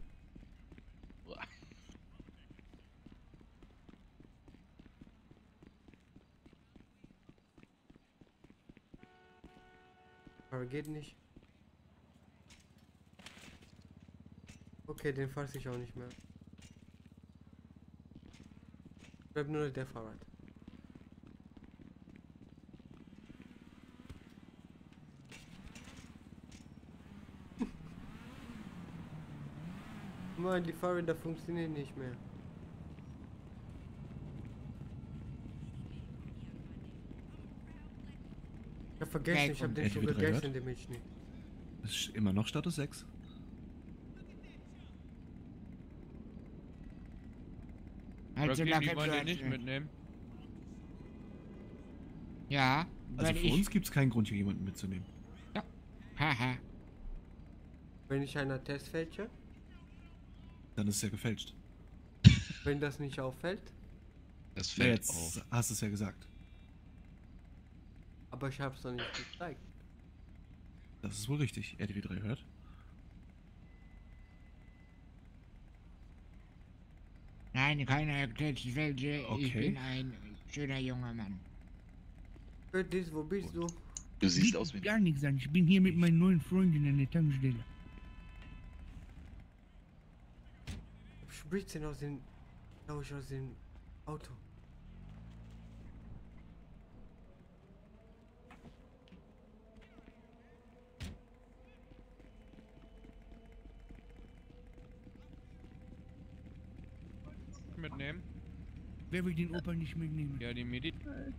Aber geht nicht. Okay, den fasse ich auch nicht mehr. Bleibt nur noch der Fahrrad. Mann, die Fahrräder funktionieren nicht mehr. Ich hab vergessen, ich hab den schon LTW3 gegessen, gehört? den Milchschnitt. Das ist immer noch Status 6. Also, Rocky, die Lagim wollen den sagt, nicht mitnehmen. ja, Also wenn für ich... uns gibt es keinen Grund, hier jemanden mitzunehmen. Haha. Wenn ich einer Test fälsche, Dann ist es ja gefälscht. wenn das nicht auffällt, Das Ja, fällt jetzt auf. hast du es ja gesagt. aber ich hab's noch nicht gezeigt. Das ist wohl richtig. RTW3 hört. Nein, keine Aktivitätsfälsche. Ich Okay. bin ein schöner junger Mann. Curtis, wo bist du? Du siehst Geht aus wie gar nichts an. Ich bin hier mit meinen neuen Freunden an der Tankstelle. spricht denn aus dem... aus dem Auto? Mitnehmen? Wer will den Opa nicht mitnehmen? Ja, die Medi.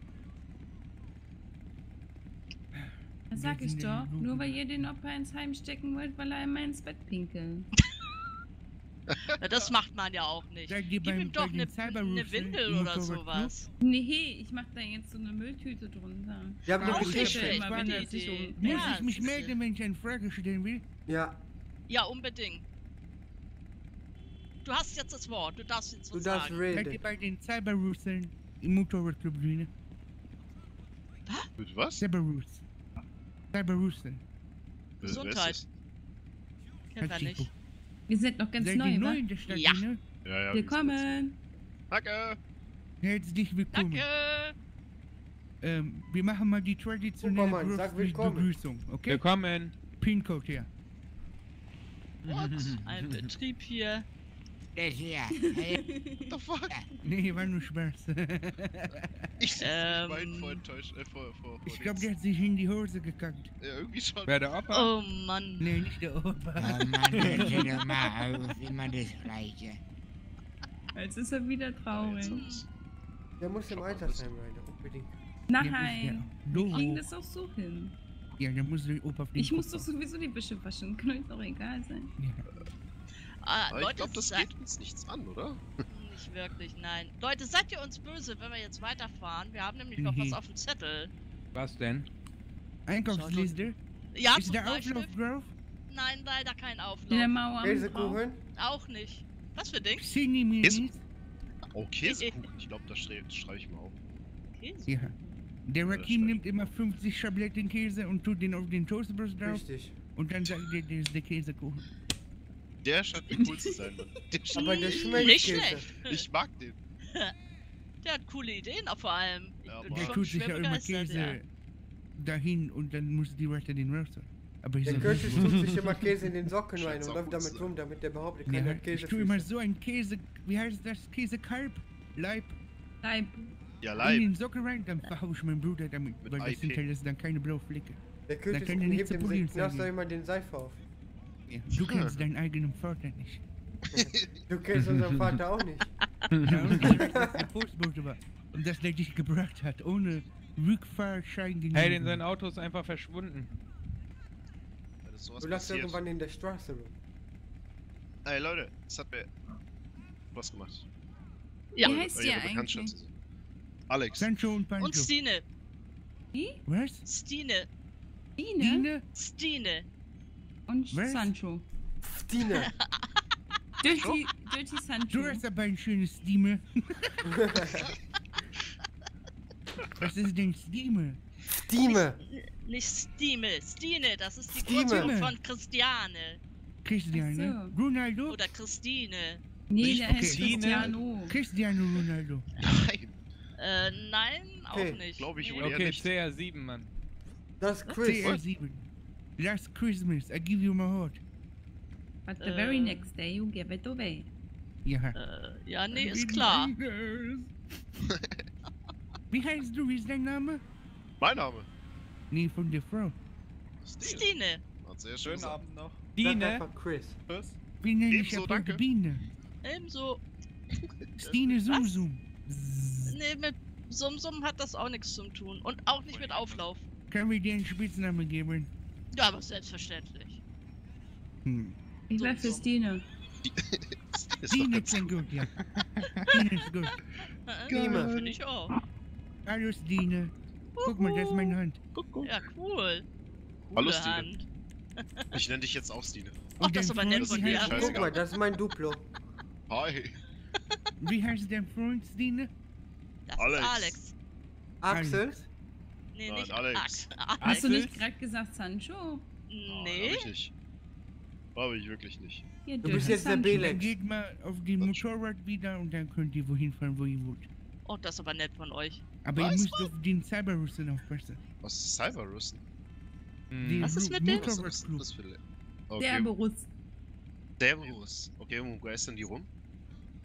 Das sag ich doch. Nur weil ihr den Opa ins Heim stecken wollt, weil er immer ins Bett pinkelt. Ja, das macht man ja auch nicht. Seid ihr Gib ihm doch eine Windel oder sowas. Nee, ich mach da jetzt so eine Mülltüte drunter. Ja, aber Auch du nicht bist schlecht, mal, wenn er sich um... Muss ich mich melden, wenn ich eine Frage stellen will? Ja. Ja, unbedingt. Du hast jetzt das Wort, du darfst jetzt was Du darfst sagen. Seid ihr reden. bei den Cyberroostern im Motorradclub drin? Mit was? Cyberroost. Cyberroostern. Gesundheit. Kennt er nicht. Wir sind noch ganz Seid neu, ihr wa? neu in der Stadt, Ja. ne? Ja, Willkommen. Danke. Herzlich willkommen. Danke. Wir machen mal die traditionelle Superman, sag willkommen. Begrüßung, okay? Willkommen. Pincode her. What? Ein Betrieb hier. Das hier. What the fuck? Nee, war nur Spaß. Ich mein Freund täuscht vor Ich glaube, der hat sich in die Hose gekackt. Ja, irgendwie schon. Wer der Opa? Oh Mann. Nee, nicht der Opa. Oh Mann, hört sich doch mal auf. Immer das Gleiche. Jetzt ist er wieder traurig. Der muss im Altersheim rein, unbedingt. Nein. Wir Ja, kriegen das auch so hin. Ja, dann muss der Opa auf den Ich muss Kopf doch sowieso die Wäsche waschen. Kann euch doch egal sein. Ja. Aber Leute, ich glaube, das geht uns nichts an, oder? Nicht wirklich, nein. Leute, seid ihr uns böse, wenn wir jetzt weiterfahren? Wir haben nämlich noch was auf dem Zettel. Was denn? Einkaufsliste? Ja, Ist zum der Beispiel. Auflauf drauf? Nein, leider kein Auflauf. In der Mauer. Käsekuchen? Auch nicht. Was für Ding? Cineminis? Oh, Käsekuchen. Ich glaube, das schreibe ich mal auf. Käse. Ja. Der Rakim nimmt immer 50 Schabletten Käse und tut den auf den Toastbrot drauf. Richtig. Und dann sagt er, das ist der Käsekuchen. Der scheint mir cool zu sein, Mann. Aber der schmeckt Nicht Käse. schlecht. Ich mag den. Der hat coole Ideen auch vor allem. Ich Ja, bin aber- Der schon tut sich schwer ja immer begeistert, Käse ja. dahin und dann muss die Wörter den raus. Aber ich Der sag, Curtis tut sich immer Käse in den Socken rein Scheint's und auch läuft gut damit zu rum, damit der behauptet, ja, keiner hat ich Käse. tue immer so ein Käse, wie heißt das? Käsekalb? Leib? Leib. Ja, In Leib. den Socken rein, dann verhau ich meinen Bruder damit, Mit weil das IP. hinterlässt dann keine blaue Flecke. Der Da Curtis kann der nicht hebt zur dem Polizei Knast gehen. immer den Seife auf. Ja, du kennst deinen eigenen Vater nicht. Du kennst unseren Vater auch nicht. Ja, und ich weiß, dass der Postbote war. Und dass der dich gebracht hat, ohne Rückfahrschein genehmigung. Hey, denn sein Auto ist einfach verschwunden. Das ist sowas Du lagst passiert. irgendwann in der Straße rum. Ey, Leute, das hat mir was gemacht. Ja. Wie heißt Eure ihr Bekanntschaft eigentlich? zu sehen. Alex. Sancho und Pancho. Und Stine. Wie? Was? Stine. Dine? Dine? Stine. Und Was? Sancho. Dine. Dirty Sancho. Du hast aber ein schönes Stime. Was ist denn Stime? Stime. Nicht Stime. Stine, das ist die Stime. Kurzform von Christiane. Cristiano? Ach Ronaldo? Oder Christine. Nee, Nicht der heißt Dine. Cristiano. Cristiano Ronaldo. Nein, Nein, auch Okay. nicht. glaube ich Nee. wohl eher Okay, nicht. CR7, Mann. Das ist Chris. CR7. Last Christmas, I give you my heart. But the very next day you give it away. Ja. Ja, nee, ist klar. Wie heißt du? Wie ist dein Name? Mein Name. Nee, von der Frau. Stine. Hat sehr schön Schönen gesagt. Abend noch. Sag Dine? einfach Chris. Tschüss. Wie nenne ich Ebenso, ja danke. Biene? Ebenso. Stine Was? Sumsum. Nee, mit Sumsum hat das auch nichts zu tun. Und auch nicht mit Auflauf. Können wir dir einen Spitznamen geben? Ja, aber selbstverständlich. Hm. Ich war für Stine. Ist doch Stine ganz ist gut. gut, ja. Stine ist gut. Dime. Finde ich auch. Hallo Stine. Guck mal, das ist meine Hand. Ja, cool. Hallo, Coole Stine. Hand. Ich nenne dich jetzt auch Stine. Ach, das ist aber nett von dir. Scheißegal. Guck mal, das ist mein Duplo. Hi. Wie heißt dein Freund, Stine? Das Alex. ist Alex. Axel? Nee, Nein, nicht Alex. Alex. Hast du nicht gerade gesagt Sancho? Nee. Hab ich nicht. Habe ich wirklich nicht. Ja, Du bist jetzt der Dann Belex. geht mal auf die Motorrad wieder und dann könnt ihr wohin fahren, wo ihr wollt. Oh, das ist aber nett von euch. Aber ihr Was? müsst auf den Cyberrussen aufpassen. Was ist Cyberrussen? Den Was ist mit dem? Was ist Motorradclub. das für... Der Okay. Berufs. Cerberus. Okay, und wo ist denn die rum?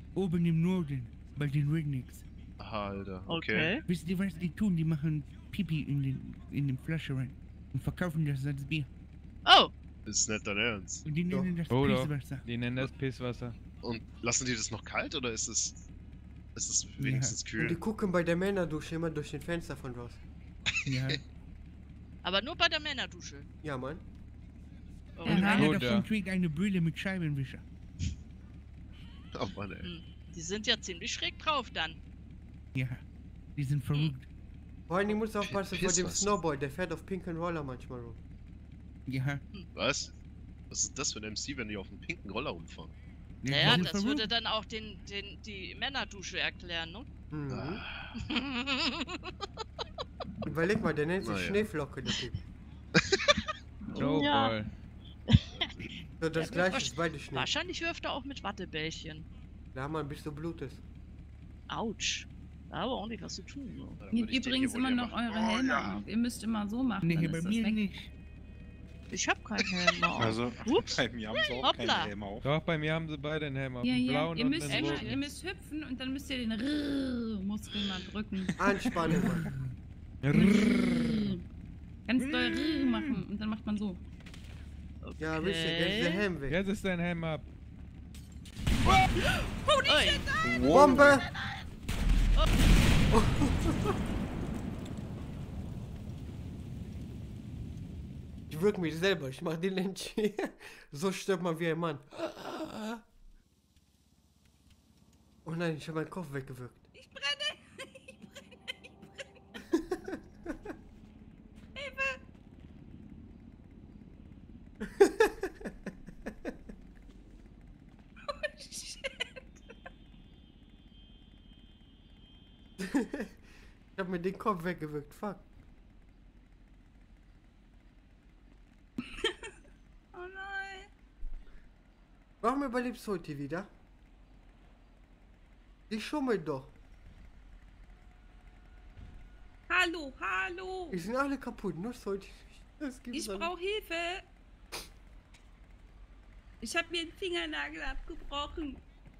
Oben im Norden, bei den Rednecks. Alter, okay. Wisst ihr, was die tun? Die machen Pipi in den Flasche rein und verkaufen das als Bier. Oh! Ist nicht dein Ernst. Und die nennen das Oh, doch. Pisswasser. Die nennen das Pisswasser. Und lassen die das noch kalt oder ist es wenigstens Und kühl? die gucken bei der Männerdusche immer durch den Fenster von raus. Ja. Aber nur bei der Männerdusche. Ja, Mann. Oh, Und einer Gut, davon ja. trägt eine Brille mit Scheibenwischer. Oh Mann, ey. Die sind ja ziemlich schräg drauf dann. Ja, die sind verrückt. Vor allem, ich muss aufpassen vor dem Pisswasser. Snowboy, der fährt auf pinken Roller manchmal rum. Ja. Was? Was ist das für ein MC, wenn die auf einem pinken Roller rumfahren? Ja, Naja, die das sind würde verrückt. dann auch die Männerdusche erklären, ne? Mhm. Überleg mal, der nennt sich Naja. Schneeflocke, der Typ. Oh, Ja. voll. So, das Der wird gleiche ist beide Schnee. Wahrscheinlich wirft er auch mit Wattebällchen. Da man bis du blutest. Autsch. Da aber auch nicht was zu tun. So. Ja, dann Nehmt würde ich den übrigens hier wohl immer eher noch machen. eure Helme auf. Ihr müsst immer so machen. Nee, dann bei ist das mir weg. nicht. Ich hab keinen Helm mehr auf. Also, Ups. bei mir haben sie auch Hoppla. keine Helme auf. Doch, bei mir haben sie beide einen Helm auf. Ja, einen ja, blauen ihr und müsst, einen immer, roten. ihr müsst hüpfen und dann müsst ihr den Muskel mal drücken. Anspannen, Mann. Ganz doll machen und dann macht man so. Ja, richtig, jetzt ist der Helm weg. Jetzt ist dein Helm ab. Holy Oi. shit! Bombe! Ich wirke mich selber, ich mach den Lynch. So stirbt man wie ein Mann. Oh nein, ich habe meinen Kopf weggewirkt. Ich brenne! Ich brenne! Hilfe! Oh shit! Ich hab mir den Kopf weggewirkt, fuck. Oh nein! Warum überlebst du heute wieder? Ich schummel doch. Hallo, hallo! Die sind alle kaputt, nur heute nicht. Das gibt's Ich doch nicht. brauche Hilfe! Ich habe mir den Fingernagel abgebrochen.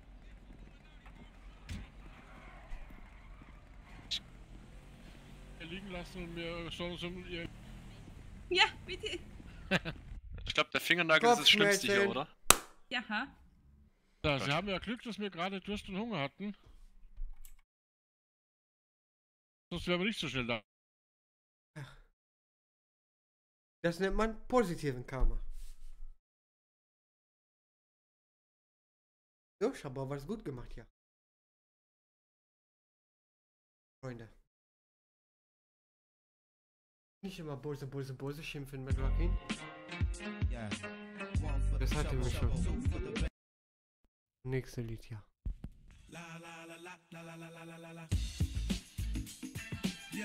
liegen lassen und mir sonst ihr. Ja, bitte. Ich glaube, der Fingernagel ist das Schlimmste hier, oder? Ja. Ja, Sie haben ja Glück, dass wir gerade Durst und Hunger hatten. Sonst wären wir nicht so schnell da. Das nennt man positiven Karma. So, ich habe aber was gut gemacht, ja. Freunde. Nicht immer böse, böse, böse schimpfen mit Rockin. Das hatte mich schon. Nächste Lied, ja. Yo,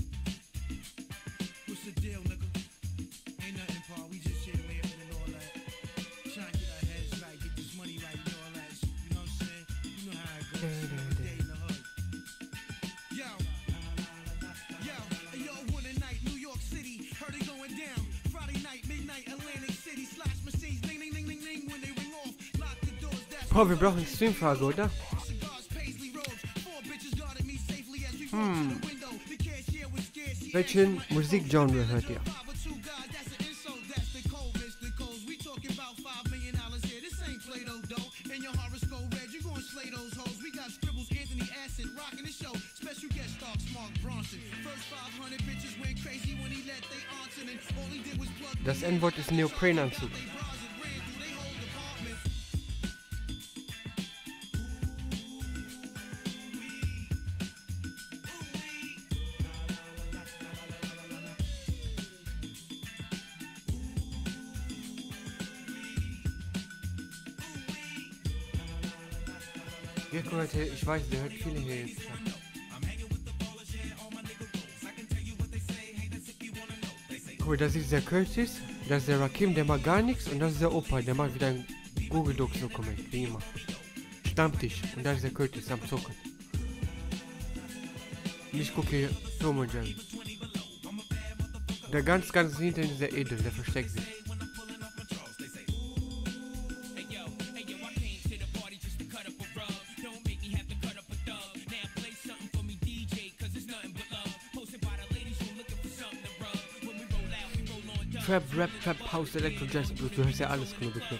what's the deal, nigga? Ain't nothing, Paul. We just here laughing and all that. Trying to get our heads right, get this money right and all that. You know what I'm saying? You know how it goes. Every day in the hood. Yo, one night, New York City, heard it going down. Friday night, midnight, Atlantic City, slash machines, ding, ding, ding, ding, ding, when they ring off. Lock the doors, that's Boah, wir brauchen Streamfrage, oder? Welchen Musikgenre hört ihr? Das N-Wort ist Neoprenanzug. Ja, Leute, ich weiß, der hört viele hier jetzt. Guck mal, das ist der Curtis, das ist der Rakim, der macht gar nichts, und das ist der Opa, der macht wieder ein Google Docs Dokument, wie immer. Stammtisch, und das ist der Curtis am Zocken. Und ich gucke hier Tom und Jerry. Der ganz hinten ist der Edel, der versteckt sich. Trap, Rap, Trap, House, Electro, Jazz, Blues. Du hörst ja alles, Knubbelknopf.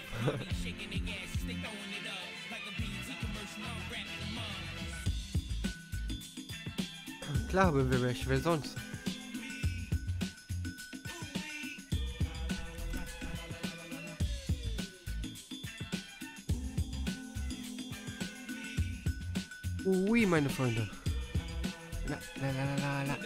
Klar, wer sonst? Ui, meine Freunde. La, la, la, la, la.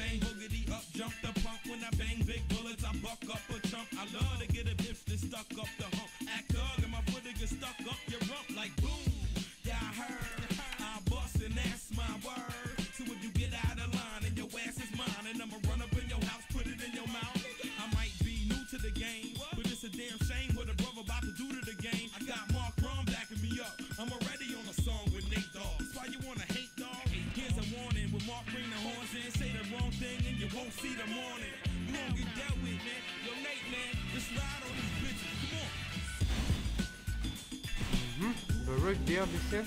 Beruhigt dir ein bisschen.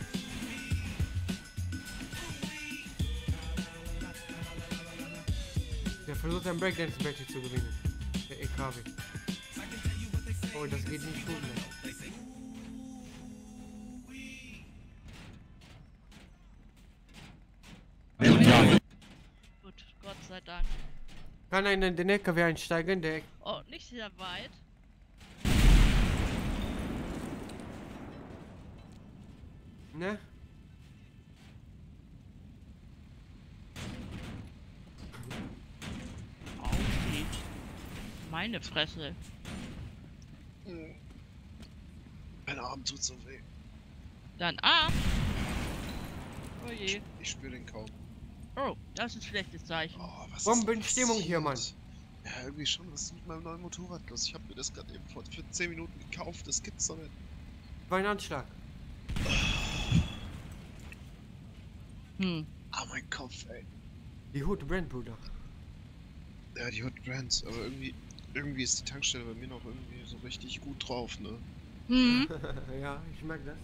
Der versucht ein Breakdance-Battle zu gewinnen. Der EKW. Oh, das geht nicht gut mehr. Gut, Gott sei Dank. Kann einer in den LKW einsteigen, der... Oh, nicht sehr weit. Ne? Meine Fresse. Mein Arm tut so weh. Dein Arm? Oh je. Ich spüre den kaum. Oh, das ist ein schlechtes Zeichen. Oh, Bombenstimmung hier, Mann. Ja, irgendwie schon. Was ist mit meinem neuen Motorrad los? Ich habe mir das gerade eben für 10 Minuten gekauft. Das gibt's doch nicht. War ein Anschlag. Ah, mein Kopf, ey. Die Hut brennt, Bruder. Ja, die Hut brennt. Aber irgendwie ist die Tankstelle bei mir noch irgendwie so richtig gut drauf, ne? Ja, ich merke das.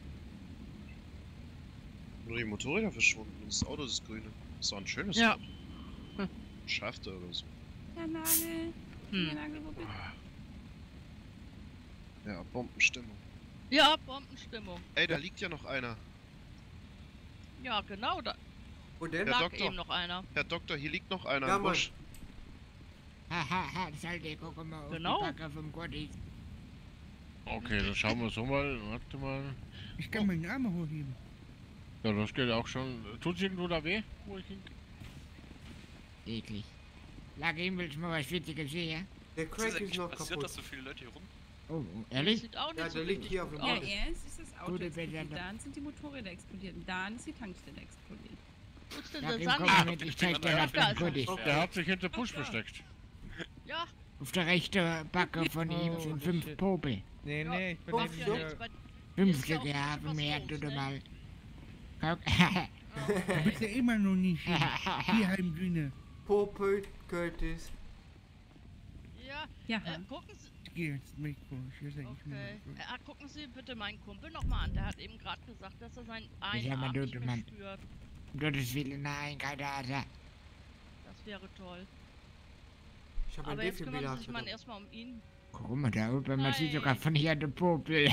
Nur die Motorräder verschwunden und das Auto ist grüne. Das war ein schönes Ja. Auto. Schafte oder so. Der Nagel. Der Nagel, wo bist Ja, Bombenstimmung. Ja, Bombenstimmung. Ey, da liegt ja noch einer. Ja, genau da. Wo denn? Lag eben noch einer. Herr Doktor, hier liegt noch einer Ja, im Mann. Busch. Hahaha, Salde, guck mal auf Genau. die Backe vom Gotti. Okay, dann schauen wir so mal. Warte mal. Ich kann meinen Arm hochheben. Ja, das geht auch schon. Tut's irgendwo da weh? Wo ich hin... Eklig. Lagim, willst du mal was Witziges sehen? Der Crack ist noch passiert, kaputt. dass so viele Leute hier rum? Oh, ehrlich? Sieht auch nicht Ja, so der liegt wenig hier auf gut dem Ja, aus. Auto. erst ist das Auto Gute explodiert, Bilder. dann sind die Motorräder explodiert und dann ist die Tankstelle explodiert. Wo ist denn Lagim, der komm Sand? mal mit, ich zeig dir was Da vom ist er. Gotti. Der hat sich hinter Busch versteckt. Ja. Auf der rechten Backe von ihm sind 5 Popel. Nee, Ja, nee, ich bin macht eben ja hier. nichts, weil- 5 Ist ja auch Stück haben was mehr, los, du ne? mal. Guck. Du bist ja immer noch nicht hier. Hier Heimgrüne. Popel, Curtis. Ja, Ja. gucken Sie. Ich geh jetzt weg, ich sag nicht mehr. Okay. Gucken Sie bitte meinen Kumpel nochmal an. Der hat eben gerade gesagt, dass er seinen einen Ja, man Arm tut, nicht mehr man. spürt. Um Gottes Willen, nein, keine Ahnung. Das wäre toll. Ich habe Aber ein jetzt kümmern Sie sich Defibrillator. mal erstmal um ihn. Guck mal da oben, man sieht Nein. sogar von hier den Popel.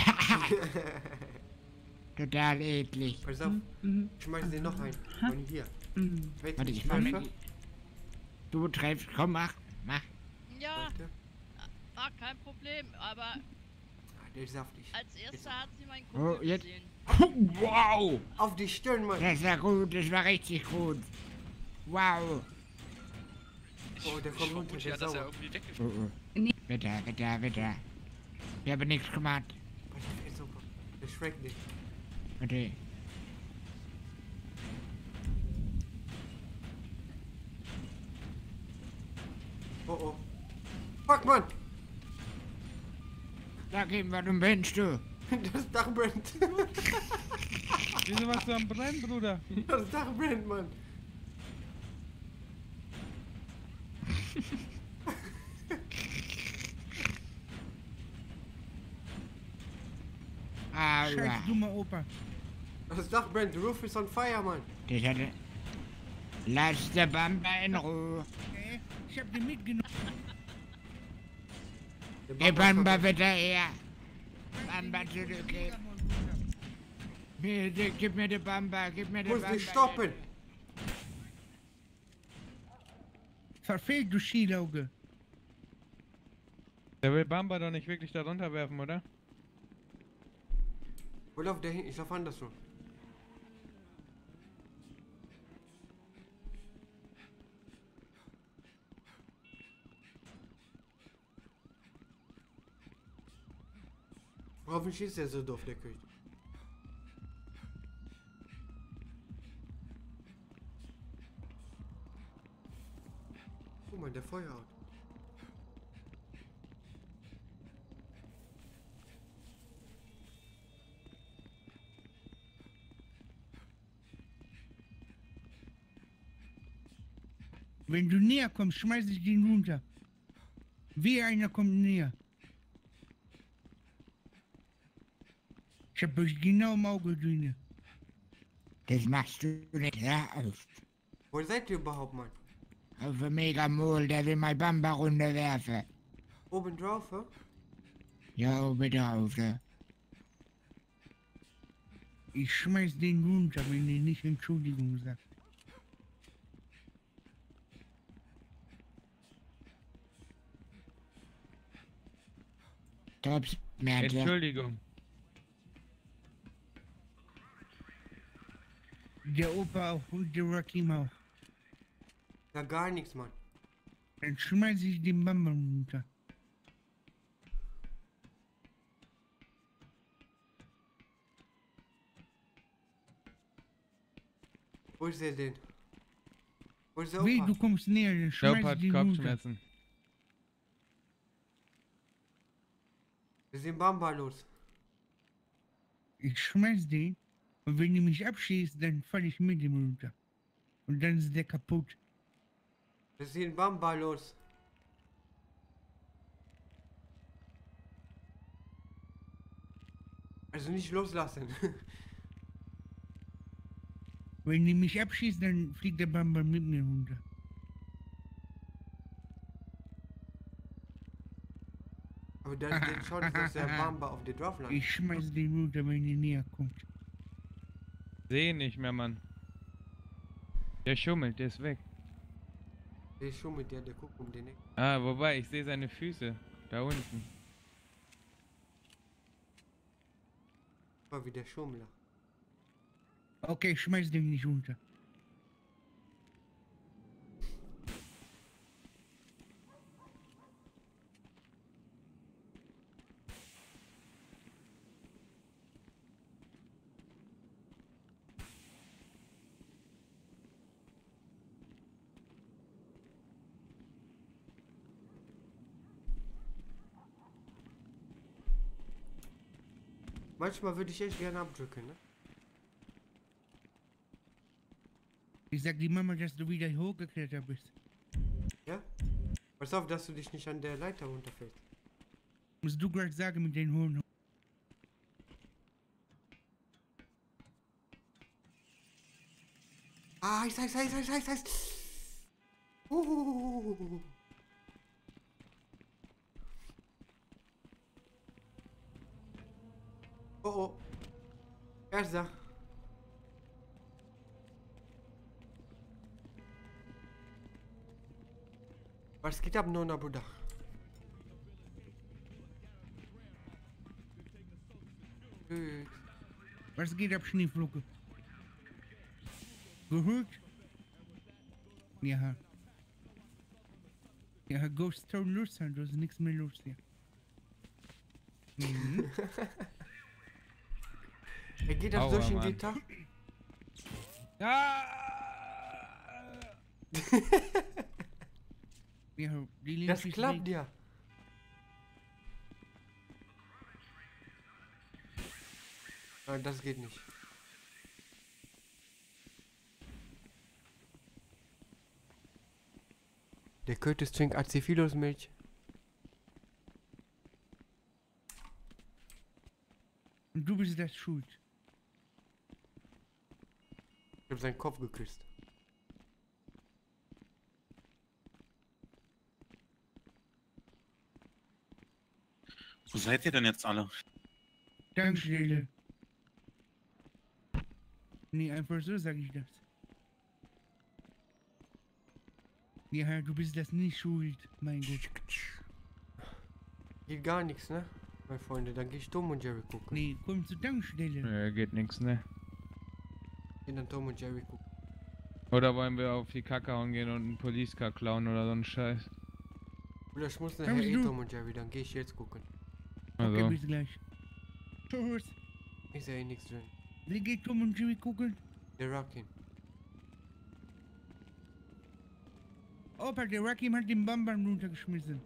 Total eklig. Pass auf, schmeiß den noch ein. Von hier. Weißt Warte, du, ich mach Pfeffer? mit. Du treffst, komm, mach. Ja, Warte. kein Problem. Aber Ah, der ist saftig. als erster hat sie meinen Oh, Kumpel jetzt. gesehen. Wow! Auf die Stirn, Mann. Das war gut, das war richtig gut. Wow. Oh, der kommt runter, der ist dass er sauer. irgendwie Oh, oh. Wetter. Wir haben nichts gemacht. Der ist super. Der schreckt nicht. Warte. Oh, oh. Fuck, Mann. Sag ihm, warum brennst du? Das Dach brennt. Wieso was du am Brennen, Bruder? Das Dach brennt, Mann. Scheiß Aua. dummer Opa. Das Dach brennt. The roof is on fire, Mann. Das hatte... Lass der Bamba in Ruhe. Ich hab den mitgenommen. Hey Bamba, bitte her. Bamba zurück. Gib mir die Bamba, gib mir die Muss Bamba. dich stoppen! Verfehlt, du Schielauge. Der will Bamba doch nicht wirklich da runterwerfen, oder? Wo läuft der hin? Ich lauf andersrum. Warum schießt der so doof, der König? Guck mal, der Feuerhaut. Wenn du näher kommst, schmeiß ich den runter. Wie einer kommt näher. Ich hab euch genau im Auge drin. Das machst du nicht, hör auf. Wo seid ihr überhaupt, Mann? Auf dem Megamol, der will mal Bamba runterwerfen. Oben drauf, hä? Ja, oben drauf, ja. Ich schmeiß den runter, wenn ihr nicht Entschuldigung sagt. Tops, merkt ihr? Entschuldigung. Der Opa auch und der Rakim auch. Ja, gar nichts, Mann. Dann schmeiß ich den Bamba runter. Wo ist der denn? Wo ist der Wie, Opa? du kommst näher, dann Der schmeiß Opa ich hat den runter. Kopfschmerzen. Wir sind Bamba los. Ich schmeiß den und wenn ihr mich abschießt, dann falle ich mit ihm runter. Und dann ist der kaputt. Wir sind Bamba los. Also nicht loslassen. Wenn ihr mich abschießt, dann fliegt der Bamba mit mir runter. Aber da ist die Chance, dass der Bamba auf dir drauf landet. Ich schmeiß den runter, wenn ihr näher kommt. Seh nicht mehr, Mann. Der schummelt, der ist weg. Der schummelt, der guckt um den Eck. Ah, wobei, ich sehe seine Füße. Da unten. War wie der Schummler. Okay, ich schmeiß den nicht runter. Manchmal würde ich echt gerne abdrücken, ne? Ich sag die Mama, dass du wieder hochgeklettert bist. Ja? Pass auf, dass du dich nicht an der Leiter runterfällst. Musst du gleich sagen mit den Hohen. Ah, heiß. Oh oh. Er ist da. Was geht ab, Nona, Bruder? Was geht ab, Schneeflocke? Gehört? Ja. Ja, Ghost Town los sein, da ist nichts mehr los hier. Mhm. Er geht das durch in die Tag. Ja, die das klappt ja. Nein, das geht nicht. Der Curtis trinkt Acephilus-Milch. Und du bist das schuld. Ich hab seinen Kopf geküsst. Wo seid ihr denn jetzt alle? Tankstelle. Nee, einfach so sag ich das. Ja, du bist das nicht schuld, mein Gott. Geht gar nichts, ne? Meine Freunde, dann geh ich Tom und Jerry gucken. Nee, komm zur Tankstelle. Geht nix, ne? Geh dann Tom und Jerry gucken. Oder wollen wir auf die Kacke hauen gehen und einen Police-Car klauen oder so einen Scheiß? Oder ich muss nachher Tom und Jerry, dann geh ich jetzt gucken. Also. Okay, bis gleich. Tschüss. Ist ja eh nichts drin. Wie geht Tom und Jerry gucken? Der Rockin. Opa, der Rakim hat den Bambam runtergeschmissen.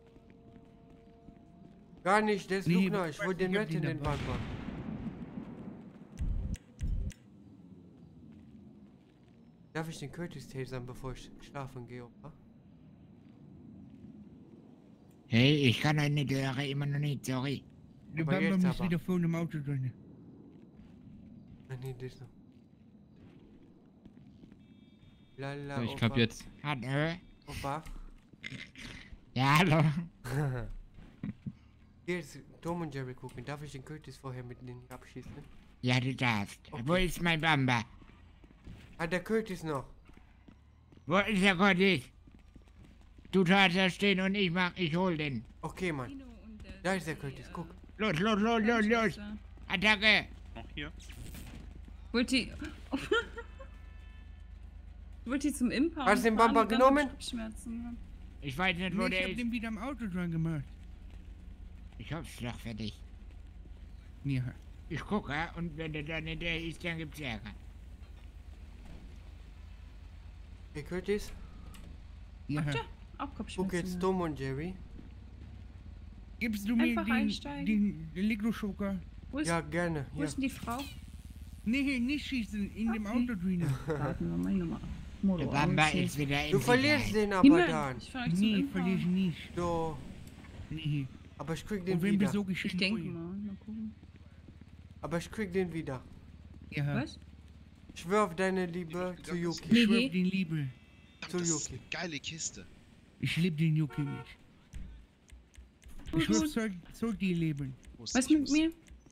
Gar nicht, der ist Nee, Lugner, ich wollte den ich hab retten, den dabei. Bamba. Darf ich den Curtis tasern, bevor ich schlafen gehe, Opa? Hey, ich kann deine Dörre immer noch nicht, sorry. Der Aber Bambam jetzt ist aber. wieder vor dem Auto drin. Ah, nee, das noch. Lala, Ich glaub Opa. jetzt. Hallo? Opa? Ja, hallo? Geh jetzt Tom und Jerry gucken. Darf ich den Curtis vorher mit denen abschießen? Ja, du darfst. Wo ist mein Bamba? Ah, der Curtis noch. Wo ist der Curtis? Du darfst da stehen und ich hol den. Okay, Mann. Da ist der Curtis, guck. Los, los, los, los, los. Attacke. Noch hier? Wollt ihr... Wollt ihr zum Impound Hast du den fahren Bamba und dann genommen? Kopfschmerzen haben? Ich weiß nicht, wo Nee, ich der hab ist. den wieder am Auto dran gemacht. Ich hab's doch für dich. Ja. Ich gucke und wenn der dann nicht der ist, dann gibt's Ärger. Hey, Curtis? Ja. Ach, tja, auch Kopfschmerzen. Guck jetzt Tom und Jerry. Gibst du mir Einfach den einsteigen. Elektroschocker? Wo ist, Ja, gerne. wo Ja. ist denn die Frau? Nee, nicht schießen, in dem Auto drin. Warten wir mal, nochmal. Der Bamba ist wieder in Du verlierst den aber Himmel, dann. ich fahr euch zum Nee, Impound. verliere ich nicht. So. Nee. Aber ich krieg den Und wenn wieder. wir so Ich geschehen denke wollen. mal gucken. Aber ich krieg den wieder. Ja. Was? Ich schwör auf deine Liebe zu Yuki. Ich schwör Nee. auf den Liebe. Zu Das ist Yuki. eine geile Kiste. Ich lieb den Yuki nicht. Ich schwör, soll die leben. Was mit mir?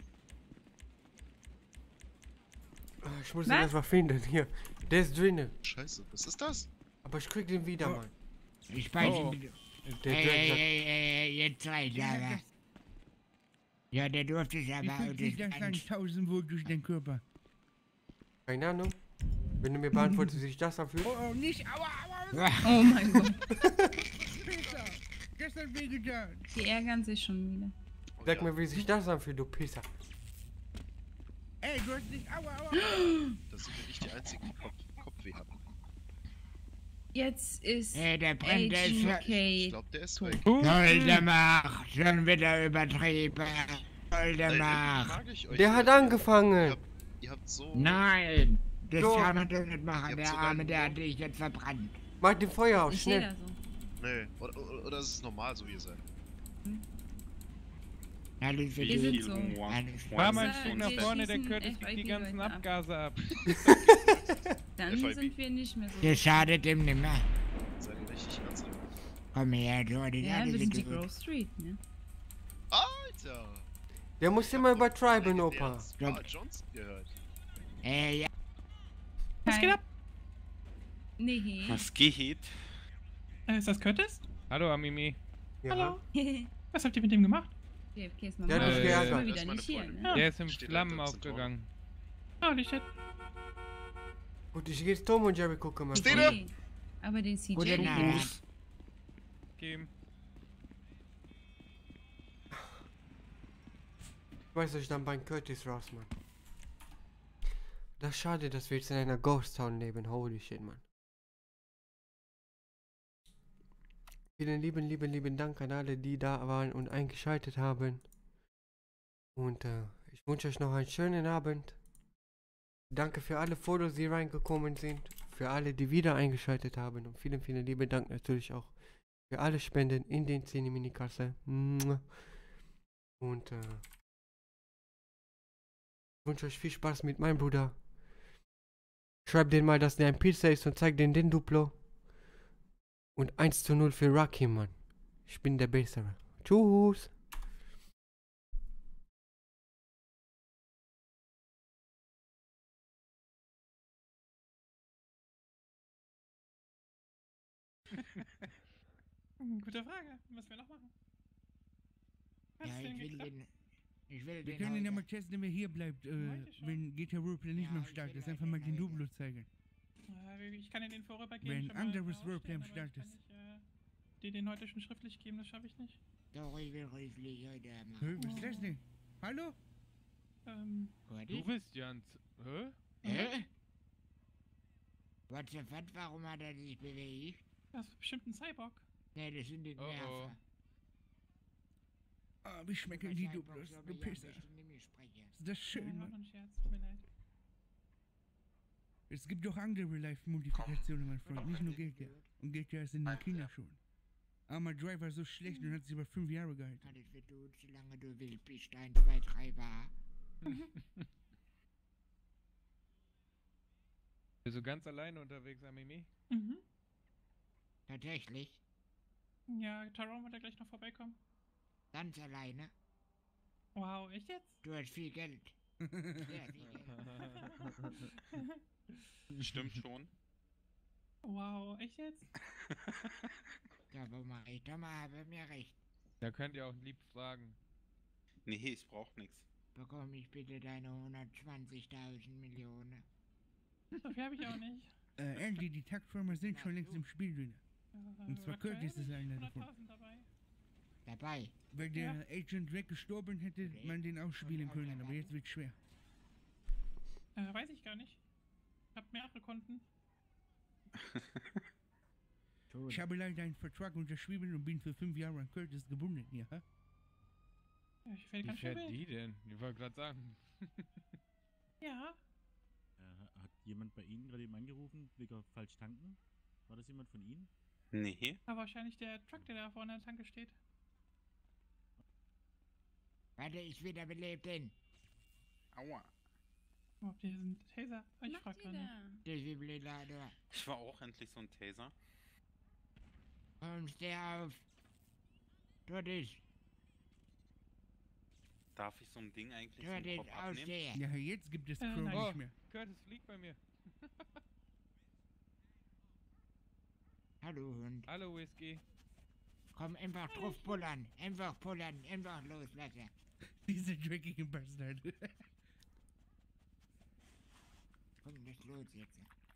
Ah, ich muss Was? ihn erstmal finden. Hier. Der ist drinnen. Scheiße, was ist das? Aber ich krieg den wieder, Oh. Mann. Ich speichere Oh. mit. Der Hey, jetzt weiß Ja, aber. Ja, der durfte es Wie aber. fühlt sich das an? 1000 Volt durch den Körper. Keine Ahnung. Wenn du mir beantwortest, wie sich das anfühlt. Oh, oh, nicht. Aua, aua. Oh mein Gott. Pisser. Das hat wehgetan. Die ärgern sich schon wieder. Sag mir, wie sich das anfühlt, du Pisser. Ey, du hast nicht. Aua, aua. Das sind wir nicht die einzigen, die Kopfweh hatten. Jetzt ist Hey, der brennt, der ist Ich AGK. glaube, der ist weg. Voldemort, schon wieder übertrieben. Voldemort. Mag ich euch Der hat nicht. angefangen. Ihr habt so... Nein, das So. kann man doch nicht machen. Ihr habt Der sogar Arme, der einen- hat dich jetzt verbrannt. Mach den Feuer aus, Ich sehe schnell. da so. Nee, oder es ist normal, so wie ihr seid. Alles für Wir sind dich. so. Alles für Fahr mal ein Wasser, Stück nach wir vorne, der schießen Curtis kriegt die ganzen FIB-Leute ab. Abgase ab. Dann FIB. sind wir nicht mehr so. Das schadet ihm nimmer. Seid ihr richtig ernst? Komm her, du, die Ja, Erde wir sind die sind gut. Grove Street, ne? Alter! Der muss immer übertreiben, Opa. Carl Johnson gehört. Ja. Was geht ab? Nee. Was geht? Ist das Curtis? Hallo, Amimi. Ja. Hallo. Was habt ihr mit dem gemacht? JFK ist mal Der hat mich geärgert. mal Das wieder ist meine nicht hier, Freundin. ne? Der ist im Steht Flammen da, das sind aufgegangen. Holy shit. Gut, ich geh jetzt Tom und Jerry gucken, Mann. Steht er? Nee. Aber den CJ Gute nicht. Nacht. Geben. Ich weiß euch dann bei Curtis raus, Mann. Das ist schade, dass wir jetzt in einer Ghost Town leben. Holy shit, Mann. Vielen lieben Dank an alle, die da waren und eingeschaltet haben. Und ich wünsche euch noch einen schönen Abend. Danke für alle Fotos, die reingekommen sind. Für alle, die wieder eingeschaltet haben. Und vielen lieben Dank natürlich auch für alle Spenden in den 10 Minikasse. Und ich wünsche euch viel Spaß mit meinem Bruder. Schreibt den mal, dass der ein Pizza ist und zeigt den Duplo. Und 1:0 für Rocky, Mann. Ich bin der Bessere. Tschüss. Gute Frage. Was wir noch machen? Hat's Ja, denn ich will geklappt? den. Ich will Wir den können ihn ja heute. mal testen, wenn er hier bleibt, wenn GTA Roleplay nicht mehr am Start ist. Einfach mal den Dublo zeigen. Ich kann Ihnen den vorübergehen. Wenn schon mal anderes Roleplay am ausstellen, Start aber ist. ich kann dir den heute schon schriftlich geben, das schaffe ich nicht. Doch, ich will schriftlich heute haben. Hä, was ist das denn? Hallo? Du bist Jans. Hä? Hä? What the fuck, warum hat er sich bewegt? Das ist bestimmt ein Cyborg. Ne, das sind die Nerven. Ah, wie schmecken die Dublos, du Pisser. Ist das schön, War nur Mann. ein Scherz, tut mir leid. Es gibt doch andere Life-Modifikationen, mein Freund, nicht nur GTA. Und GTA ist in den Kinderschuhen. Armer Drive war so schlecht und hat sich über 5 Jahre gehalten. Kann ich für du, solange du wild bist, 1, 2, 3 war. Bist du ganz alleine unterwegs, Amimi? Mhm. Tatsächlich? Ja, Tyrone wird ja gleich noch vorbeikommen. Ganz alleine? Wow, echt jetzt? Du hast viel Geld. Sehr viel Geld. Stimmt schon. Wow, echt jetzt? Ja, wo mach ich doch mal, habe mir recht. Da könnt ihr auch lieb fragen. Nee, ich brauch nix. Bekomme ich bitte deine 120.000 Millionen. So viel habe ich auch nicht. Andy, die Taktformer sind schon längst im Spiel drin. Und zwar aktuell Curtis ist bin ich einer davon. 100.000 dabei. Dabei? Wenn der Agent Drake gestorben hätte, man den ausspielen können, aber jetzt wird schwer. Weiß ich gar nicht. Ich habe mehrere Konten. Ich habe leider einen Vertrag unterschrieben und bin für 5 Jahre an Curtis gebunden, ja? Ja, ich fällt Wie ganz schön fährt die wild. denn? Ich wollte gerade sagen. Ja. Hat jemand bei Ihnen gerade eben angerufen, wegen falsch tanken? War das jemand von Ihnen? Nee. Aber wahrscheinlich der Truck, der da vorne in der Tanke steht. Warte, ich wiederbelebt den. Aua. Ob die sind Taser? Ich frag gar nicht. Defibrillator. Ich war auch endlich so ein Taser. Komm, steh auf. Tut es. Darf ich so ein Ding eigentlich Hör vom den Kopf abnehmen? Aufsteher. Ja, jetzt gibt es Chrome Oh, nicht mehr. Curtis fliegt bei mir. Hallo, Hund. Hallo, Whisky. Komm, einfach drauf pullern. Einfach pullern. Einfach loslassen. Diese dreckigen Bastard. Komm, das los jetzt.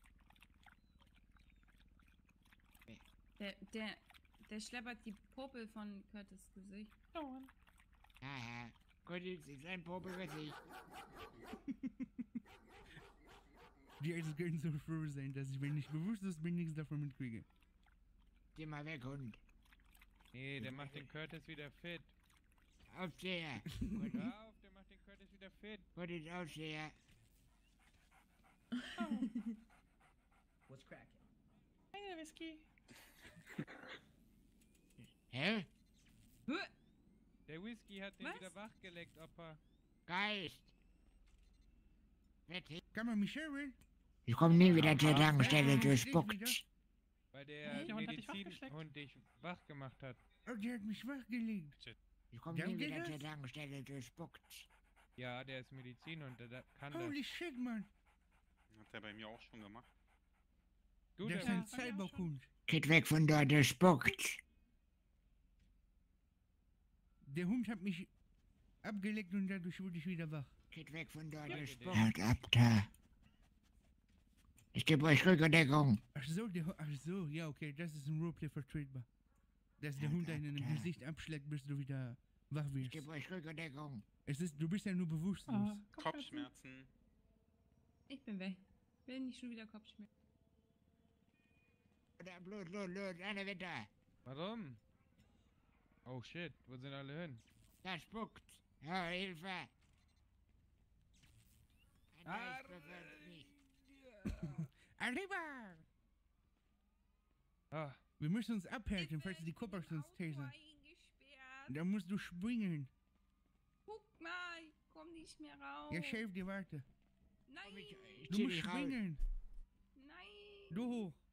Der schleppert die Popel von Curtis Gesicht. Oh. Haha. Gut, jetzt ist ein Popelgesicht. Die Eltern können so froh sein, dass ich, wenn ich bewusstlos bin, nichts davon mitkriege. Geh mal weg, Hund. Nee, der macht den Curtis wieder fit. Aufsteher. Hör auf, der macht den Curtis wieder fit. Gut, jetzt Aufsteher. What's cracking? Hey, Whisky. Hä? Der Whisky hat den Was? wieder wachgeleckt, Opa. Geist. Wette. Kann man mich hören? Ich komm nie wieder zur Tankstelle, du spuckt. Weil der Der Hund hat dich Medizinhund dich wach gemacht hat. Oh, der hat mich wachgelegt. Ich komm Danke, nie wieder das. zur Tankstelle, du spuckt. Ja, der ist Medizinhund, der kann Holy das. shit, Mann. Hat der bei mir auch schon gemacht. Du, Der ist der ein Cyberhund. Geht weg von dort, du spuckt. Der Hund hat mich abgeleckt und dadurch wurde ich wieder wach. Geht weg von dort, du Ja, spuckt. Hört ab da. Ich gebe euch Rückendeckung. Ach so, ja, okay, das ist im Roleplay vertretbar. Dass der Hund einen im Gesicht abschlägt, bis du wieder wach Ich wirst. gebe euch Rückendeckung. Du bist ja nur bewusstlos. Kopfschmerzen. Ich bin weg. Will nicht schon wieder Kopfschmerzen. Oder Blut, alle Wetter. Warum? Oh shit, wo sind alle hin? Da spuckt. Ja, Hilfe. Ein Geist verfolgt mich. Arriba! Ah. Wir müssen uns abhärten, falls die Koppers uns tasern. Da musst du springen. Guck mal, ich komm nicht mehr raus. Ja, Chef, dir warte. Nein, Du musst springen. nein. Du hoch.